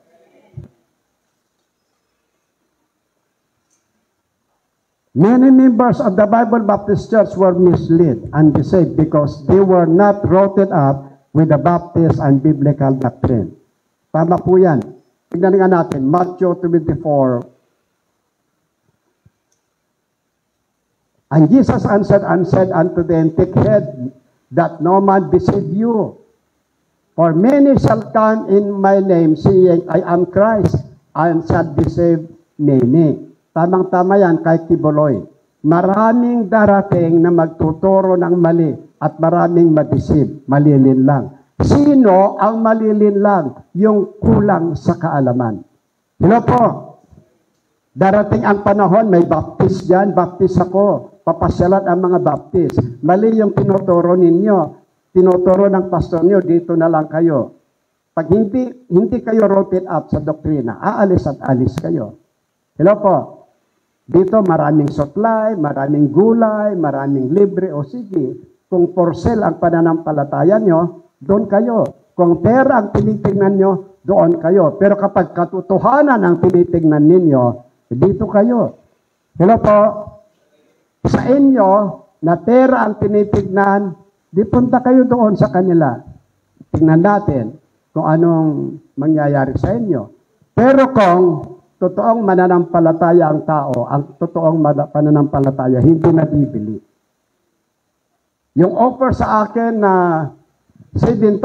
Many members of the Bible Baptist Church were misled and deceived because they were not rooted up with the Baptist and biblical doctrine. Tama po yan. Tignan nga natin, Matthew 24. And Jesus answered and said unto them, take heed that no man deceive you. For many shall come in my name, saying, I am Christ, and shall deceive many. Tamang-tama yan kay Kibuloy. Maraming darating na magtuturo ng mali at maraming madisib, malilin lang. Sino ang malilin lang? Yung kulang sa kaalaman. Hello po. Darating ang panahon, may baptist dyan, baptist ako. Papasyalan ang mga baptist. Mali yung tinuturo ninyo. Tinuturo ng pastor nyo, dito na lang kayo. Pag hindi kayo rooted up sa doktrina, aalis at alis kayo. Hello po. Dito maraming supply, maraming gulay, maraming libre. O sige, kung for sale ang pananampalataya nyo, doon kayo. Kung pera ang tinitingnan nyo, doon kayo. Pero kapag katotohanan ang tinitingnan ninyo, dito kayo. Hello po. Sa inyo, na pera ang tinitingnan, di punta kayo doon sa kanila. Tingnan natin kung anong mangyayari sa inyo. Pero kung totoong mananampalataya ang tao, ang totoong pananampalataya, hindi nabibili. Yung offer sa akin na $7,000,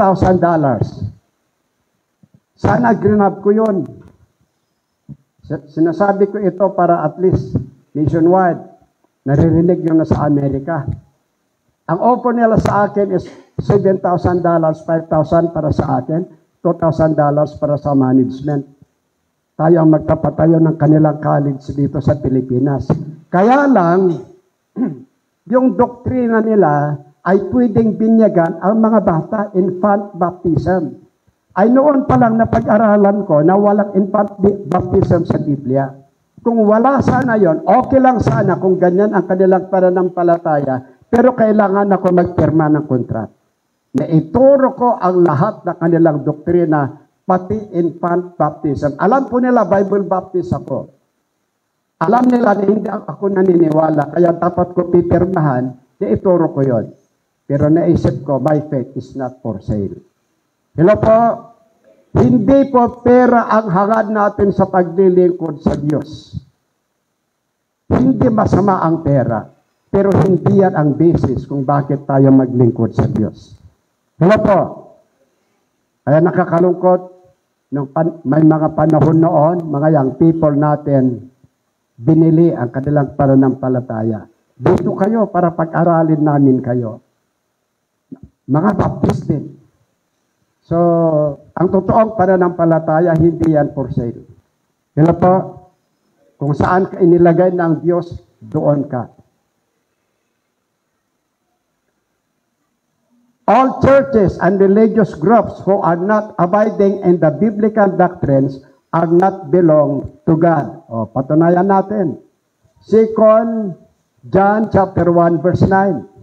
sana grinab ko yun. Sinasabi ko ito para at least nationwide, naririnig yun na sa Amerika. Ang offer nila sa akin is $7,000, $5,000 para sa akin, $2,000 para sa management. Tayo ang magpapatayo ng kanilang college dito sa Pilipinas. Kaya lang, yung doktrina nila, ay pwedeng binyagan ang mga bata, infant baptism. Ay noon pa lang na pag-aralan ko na walang infant baptism sa Biblia. Kung wala sana yon, okay lang sana kung ganyan ang kanilang pananampalataya, pero kailangan ako magpirma ng kontrat. Na ituro ko ang lahat ng kanilang doktrina, pati infant baptism. Alam po nila, Bible baptist ako. Alam nila na hindi ako naniniwala, kaya dapat ko pipirmahan, na ituro ko yon. Pero naisip ko, my faith is not for sale. Hello po, hindi po pera ang hangad natin sa paglilingkod sa Diyos. Hindi masama ang pera, pero hindi yan ang basis kung bakit tayo maglingkod sa Diyos. Hello po, kaya nakakalungkot, may mga panahon noon, mga young people natin, binili ang kanilang pananampalataya. Dito kayo para pag-aralin namin kayo. Mga Baptist din. So, ang totoong pananampalataya, hindi yan for sale. Hello po, kung saan ka inilagay ng Diyos, doon ka. All churches and religious groups who are not abiding in the biblical doctrines are not belong to God. O, patunayan natin. 2 John chapter 1 verse 9.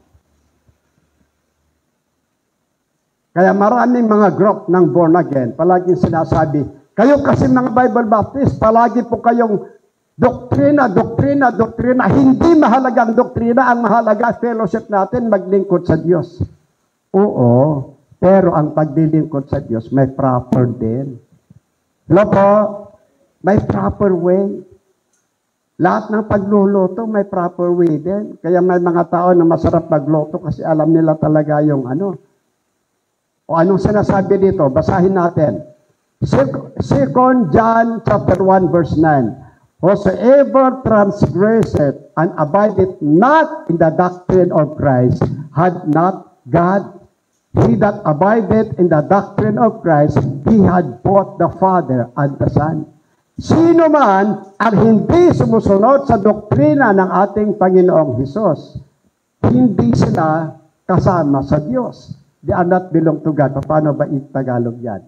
Kaya maraming mga group ng born again, palaging sinasabi, kayo kasi mga Bible Baptist, palagi po kayong doktrina. Hindi mahalagang doktrina, ang mahalaga fellowship natin, maglingkod sa Diyos. Oo, pero ang paglilingkod sa Diyos may proper din. Hello po, may proper way. Lahat ng pagluluto may proper way din. Kaya may mga tao na masarap magluto kasi alam nila talaga yung ano. O anong sinasabi dito? Basahin natin. 2 John chapter 1 verse 9. Whosoever transgresseth and abideth not in the doctrine of Christ had not God. He that abideth in the doctrine of Christ, he had both the Father and the Son. Sino man ang hindi sumusunod sa doktrina ng ating Panginoong Hesus, hindi sila kasama sa Diyos. They are not belong to God. Paano ba i-Tagalog yan?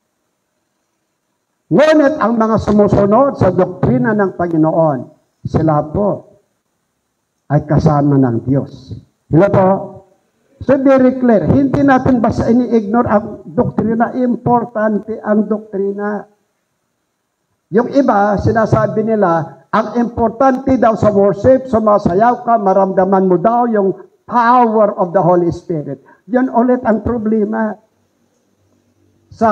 Ngunit ang mga sumusunod sa doktrina ng Panginoon, sila po ay kasama ng Diyos. Hello po? So very clear, hindi natin basta ini-ignore ang doktrina. Importante ang doktrina. Yung iba, sinasabi nila, ang importante daw sa worship, sumasayaw ka, maramdaman mo daw yung power of the Holy Spirit. Yan ulit ang problema. Sa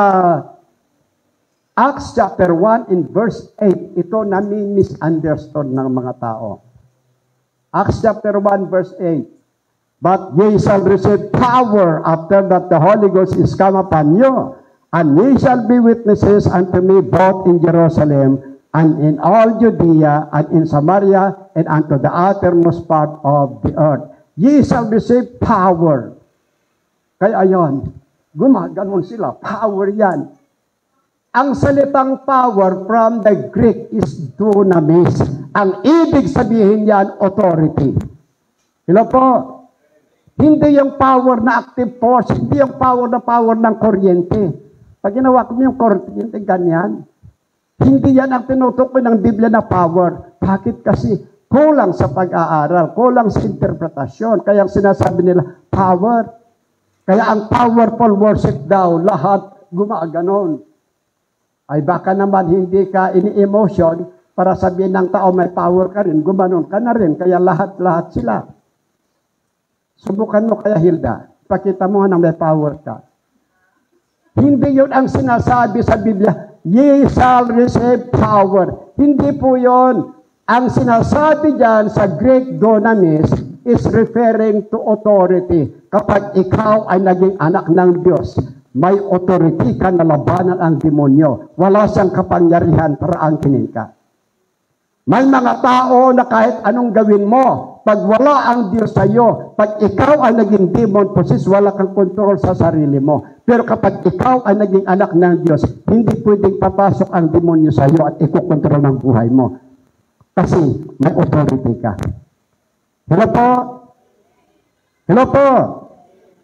Acts chapter 1 in verse 8, ito nami-misunderstood ng mga tao. Acts chapter 1 verse 8. But ye shall receive power after that the Holy Ghost is come upon you, and ye shall be witnesses unto me both in Jerusalem and in all Judea and in Samaria and unto the uttermost part of the earth. Ye shall receive power. Kaya ayon, gumaganon sila. Power yan. Ang salitang power from the Greek is dunamis. Ang ibig sabihin yan, authority. Hello po? Hindi yung power na active force, hindi yung power ng kuryente. Pag ginawa ko yung kuryente, ganyan. Hindi yan ang tinutukoy ng Biblia na power. Bakit kasi? Kulang sa pag-aaral, kulang sa interpretasyon. Kaya ang sinasabi nila, power. Kaya ang powerful worship daw, lahat gumaganon. Ay baka naman hindi ka ini-emotion para sabihin ng tao may power ka rin, gumanon ka na rin. Kaya lahat-lahat sila. Subukan mo kaya, Hilda. Pakita mo na may power ka. Hindi yun ang sinasabi sa Biblia. Ye shall receive power. Hindi po yun. Ang sinasabi dyan sa Greek dunamis is referring to authority. Kapag ikaw ay naging anak ng Diyos, may authority ka na labanan ang demonyo. Wala siyang kapangyarihan para angkinin ka. May mga tao na kahit anong gawin mo, pag wala ang Diyos sa iyo, pag ikaw ay naging demon possessed, wala kang control sa sarili mo. Pero kapag ikaw ay naging anak ng Diyos, hindi pwedeng papasok ang demonyo sa iyo at ikukontrol ang buhay mo. Kasi may authority ka. Hello po? Hello po?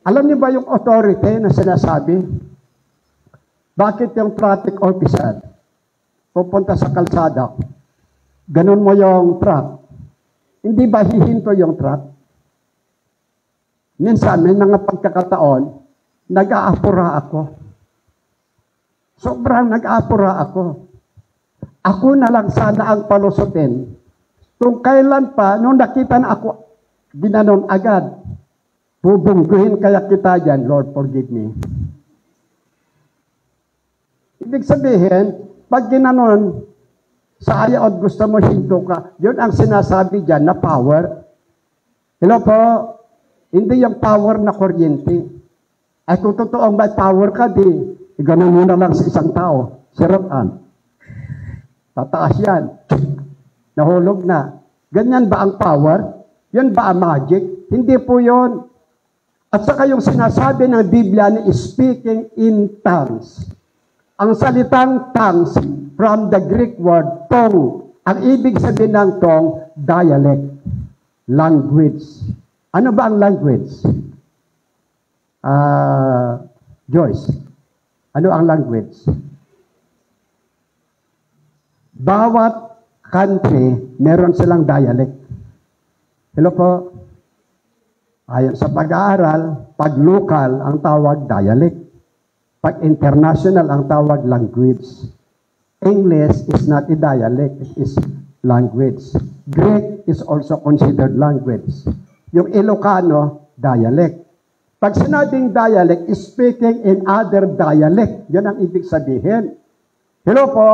Alam niyo ba yung authority na sinasabi? Bakit yung traffic officer pupunta sa kalsada, ganun mo yung truck, hindi ba hihinto yung truck? Minsan, may mga pagkakataon, nag-aapura ako. Sobrang nag-aapura ako. Ako na lang sana ang palusutin. Kung kailan pa, nung nakita na ako, ginanon agad. Bubungguhin kaya kita dyan, Lord, forgive me. Ibig sabihin, pag ginanon, sa ayaw at gusto mo hinto ka, yun ang sinasabi dyan na power. Hello po? Hindi yung power na kuryente. Ay kung totoong may power ka, di, gano'n muna lang sa isang tao. Sirutan. Tataas yan. Nahulog na. Ganyan ba ang power? Yan ba ang magic? Hindi po yun. At saka yung sinasabi ng Biblia na speaking in tongues. Ang salitang tongues from the Greek word tongue. Ang ibig sabihin ng tongue, dialect. Language. Ano ba ang language? Joyce, ano ang language? Bawat country, meron silang dialect. Hello po? Ayon sa pag-aaral, pag local, ang tawag dialect. Pag international, ang tawag language. English is not a dialect, it is language. Greek is also considered language. Yung Ilocano, dialect. Pag sinabing dialect, is speaking in other dialect. Yan ang ibig sabihin. Hello po,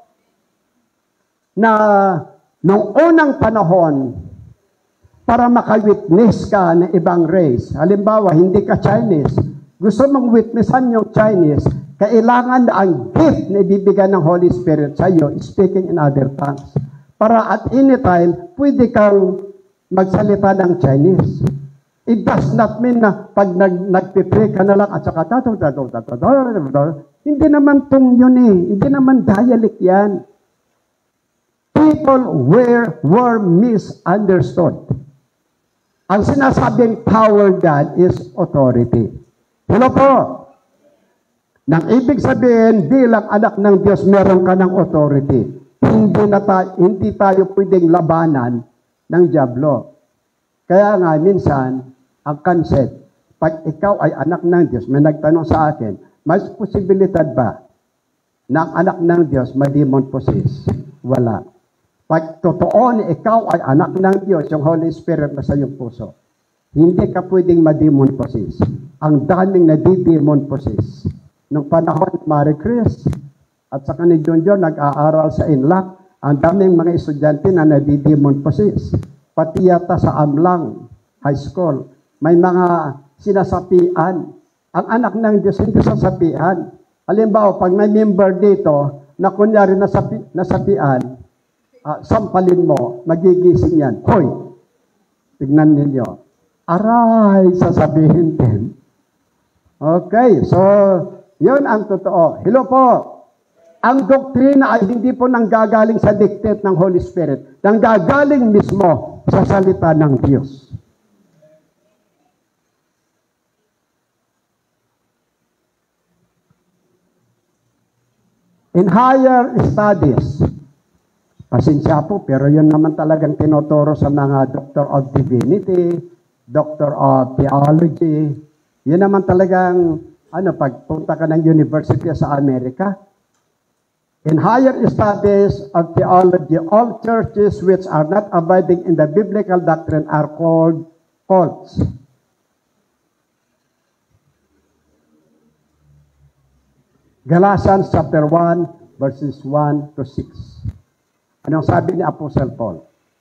na nung unang panahon, para maka-witness ka ng ibang race, halimbawa, hindi ka Chinese, gusto mong witnessan yung Chinese, kailangan na ang gift na ibibigay ng Holy Spirit sa iyo, speaking in other tongues. Para at any time, pwede kang magsalita ng Chinese. It does not mean na pag nagpipray ka na lang at saka hindi naman tong yun eh. Hindi naman dialect yan. People were misunderstood. Ang sinasabing power God is authority. Hello po? Nang ibig sabihin, bilang anak ng Diyos, meron ka ng authority. Hindi tayo pwedeng labanan ng diablo. Kaya nga, minsan, ang concept, pag ikaw ay anak ng Diyos, may nagtanong sa akin, mas posibilidad ba na ang anak ng Diyos may demon possess? Wala. Pag totoo na ikaw ay anak ng Diyos, yung Holy Spirit na sa iyong puso, hindi ka pwedeng ma-demon possess. Ang daming nadi-demon possess. Nung panahon, Marie Chris, at saka ni John nag-aaral sa Inlac, ang daming mga estudyante na nadi-demon possess. Pati yata sa Amlang High School, may mga sinasapian. Ang anak ng Diyos hindi sasapian. Halimbawa, pag may member dito na kunyari nasapian, sampalin mo, magigising yan. Hoy, tignan ninyo. Aray, sasabihin din. Okay, so, yun ang totoo. Hello po. Ang doktrina ay hindi po nanggagaling sa dictate ng Holy Spirit. Nanggagaling mismo sa salita ng Diyos. In higher studies, pasensya po, pero yun naman talagang tinuturo sa mga Doctor of Divinity, Doctor of Theology. Yun naman talagang, pagpunta ka ng university sa Amerika. In higher studies of theology, all churches which are not abiding in the biblical doctrine are called cults. Galatians chapter 1, verses 1 to 6. Anong sabi ni Apostle Paul?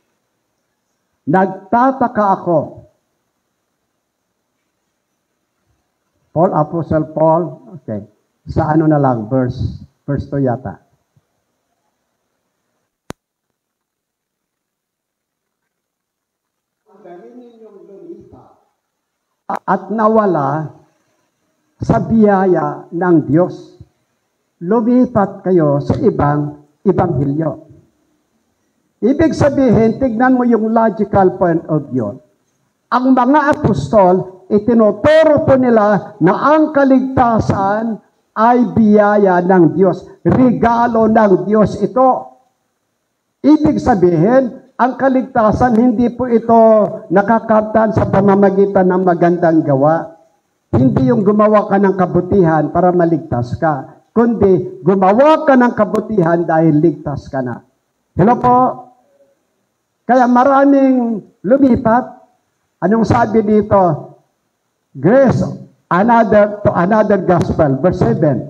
Nagtataka ako. Apostle Paul, okay. Sa ano na lang, verse 2 yata. At nawala sa biyaya ng Diyos. Lumipat kayo sa ibang ibanghilyo. Ibig sabihin, tignan mo yung logical point of view. Ang mga apostol, itinuturo po nila na ang kaligtasan ay biyaya ng Diyos. Regalo ng Diyos ito. Ibig sabihin, ang kaligtasan, hindi po ito nakakamtan sa pamamagitan ng magandang gawa. Hindi yung gumawa ka ng kabutihan para maligtas ka, kundi gumawa ka ng kabutihan dahil ligtas ka na. Hello po? Kaya maraming lumipat. Anong sabi dito? Grace, another gospel. Verse 7.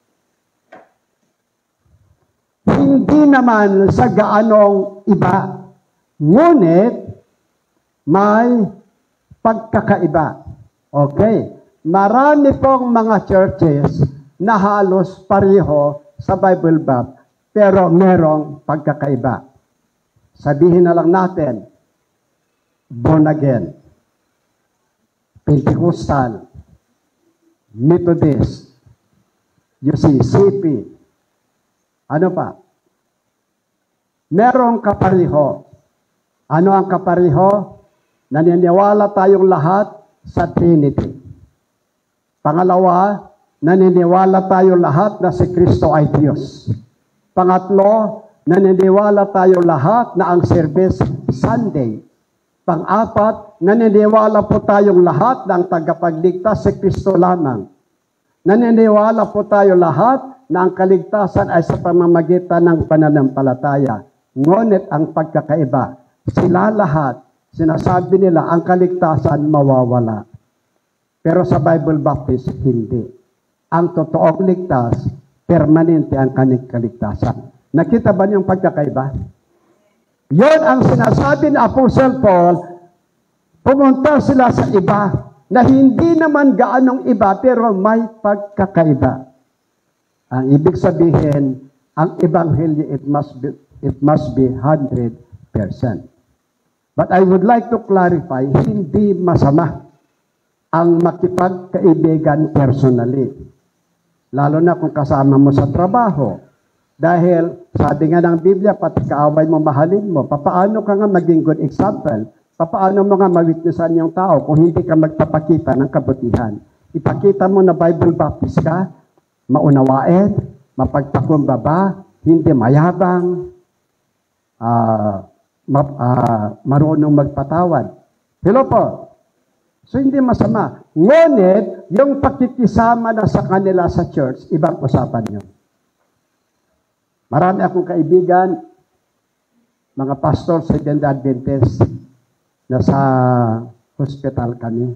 Hindi naman sa gaanong iba, ngunit may pagkakaiba. Okay. Marami pong mga churches na halos pareho sa Bible Bab, pero merong pagkakaiba. Sabihin na lang natin, born again, Pentecostal, Methodist, UCCP, ano pa? Merong kapareho. Ano ang kapareho? Naniniwala tayong lahat sa Trinity. Pangalawa, naniniwala tayo lahat na si Kristo ay Diyos. Pangatlo, naniniwala tayo lahat na ang service Sunday. Pang-apat, naniniwala po tayong lahat na ang tagapagligtas si Kristo lamang. Naniniwala po tayo lahat na ang kaligtasan ay sa pamamagitan ng pananampalataya. Ngunit ang pagkakaiba, sila lahat, sinasabi nila ang kaligtasan mawawala. Pero sa Bible Baptist, hindi. Ang totoong ligtas, permanente ang kanyang kaligtasan. Nakita ba niyong pagkakaiba? Yon ang sinasabi ni Apostle Paul, pumunta sila sa iba, na hindi naman gaanong iba, pero may pagkakaiba. Ang ibig sabihin, ang Ebanghelyo, it must be 100%. But I would like to clarify, hindi masama ang makipagkaibigan personally. Lalo na kung kasama mo sa trabaho. Dahil, sabi nga ng Biblia, pati kaaway mo, mahalin mo. Papaano ka nga maging good example? Papaano mo nga mawitnessan yung tao kung hindi ka magpapakita ng kabutihan? Ipakita mo na Bible Baptist ka, maunawain, mapagpakumbaba, hindi mayabang, marunong magpatawad. Hello po. So, hindi masama. Ngunit, yung pakikisama na sa kanila sa church, ibang usapan yun. Marami akong kaibigan, mga pastor sa Seventh Adventist, na sa hospital kami.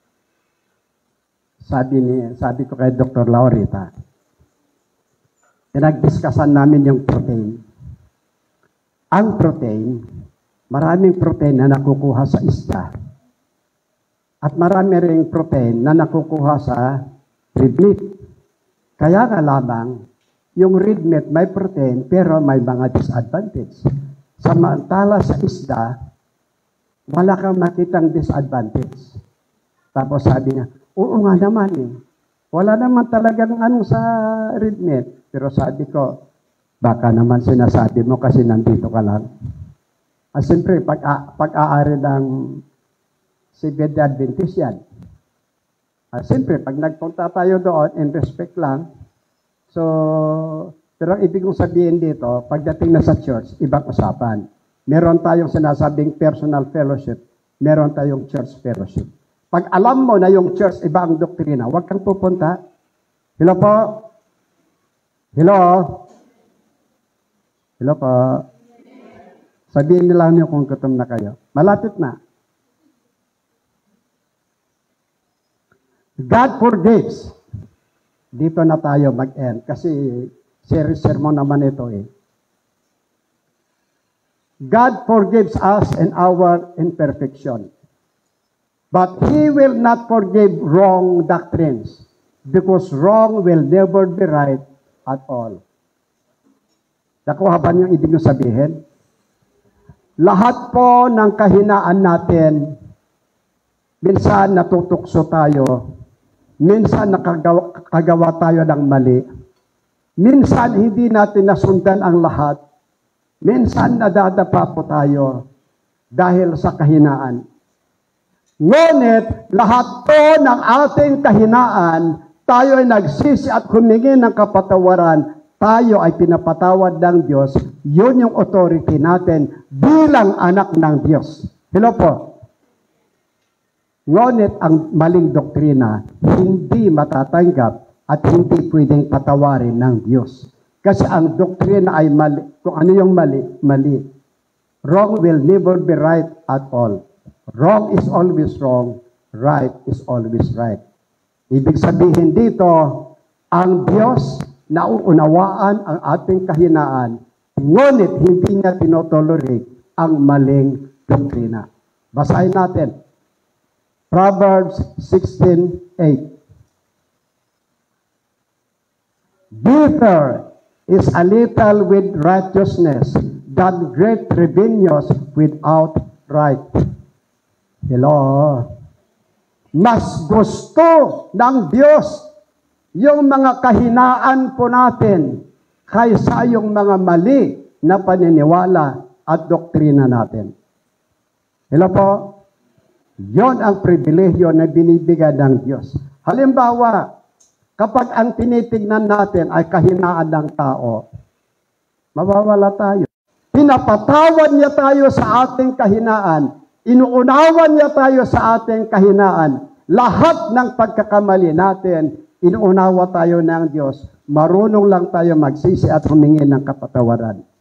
Sabi ko kay Dr. Laurita, pinag-discussan namin yung protein. Ang protein, maraming protein na nakukuha sa isda. At marami ring protein na nakukuha sa red meat. Kaya nga lamang, yung red meat may protein pero may mga disadvantage. Samantala sa isda, wala kang makitang disadvantage. Tapos sabi niya, oo nga naman eh. Wala naman talagang ano sa red meat. Pero sabi ko, baka naman sinasabi mo kasi nandito ka lang. Siyempre, pag-aari ng Seventh Adventist yan. Siyempre, pag nagpunta tayo doon, in respect lang. So, pero ang ibig kong sabihin dito, pagdating na sa church, ibang usapan. Meron tayong sinasabing personal fellowship, meron tayong church fellowship. Pag alam mo na yung church, iba ang doktrina, huwag kang pupunta. Hello po? Hello? Hello po? Sabihin nila niyo kung gutom na kayo. Malapit na. God forgives. Dito na tayo mag-end. Kasi sermon naman ito eh. God forgives us in our imperfection. But He will not forgive wrong doctrines. Because wrong will never be right at all. Nakuha ba niyong ibig sabihin? Lahat po ng kahinaan natin, minsan natutukso tayo, minsan nakagawa tayo ng mali, minsan hindi natin nasundan ang lahat, minsan nadadapa po tayo dahil sa kahinaan. Ngunit lahat po ng ating kahinaan, tayo ay nagsisi at humingi ng kapatawaran, tayo ay pinapatawad ng Diyos. Yun yung authority natin bilang anak ng Diyos. Hello po. Ngunit ang maling doktrina, hindi matatanggap at hindi pwedeng patawarin ng Diyos. Kasi ang doktrina ay mali. Kung ano yung mali, mali. Wrong will never be right at all. Wrong is always wrong. Right is always right. Ibig sabihin dito, ang Diyos nauunawaan ang ating kahinaan, ngunit hindi niya tinotolerate ang maling doktrina. Basahin natin. Proverbs 16:8. Better is a little with righteousness than great revenues without right. Hello? Mas gusto ng Diyos yung mga kahinaan po natin kaysa yung mga mali na paniniwala at doktrina natin. Hello po? Yon ang pribilehyo na binibigay ng Diyos. Halimbawa, kapag ang tinitignan natin ay kahinaan ng tao, mawawala tayo. Pinapatawad niya tayo sa ating kahinaan. Inuunawan niya tayo sa ating kahinaan. Lahat ng pagkakamali natin, inuunawa tayo ng Diyos. Marunong lang tayo magsisi at humingi ng kapatawaran.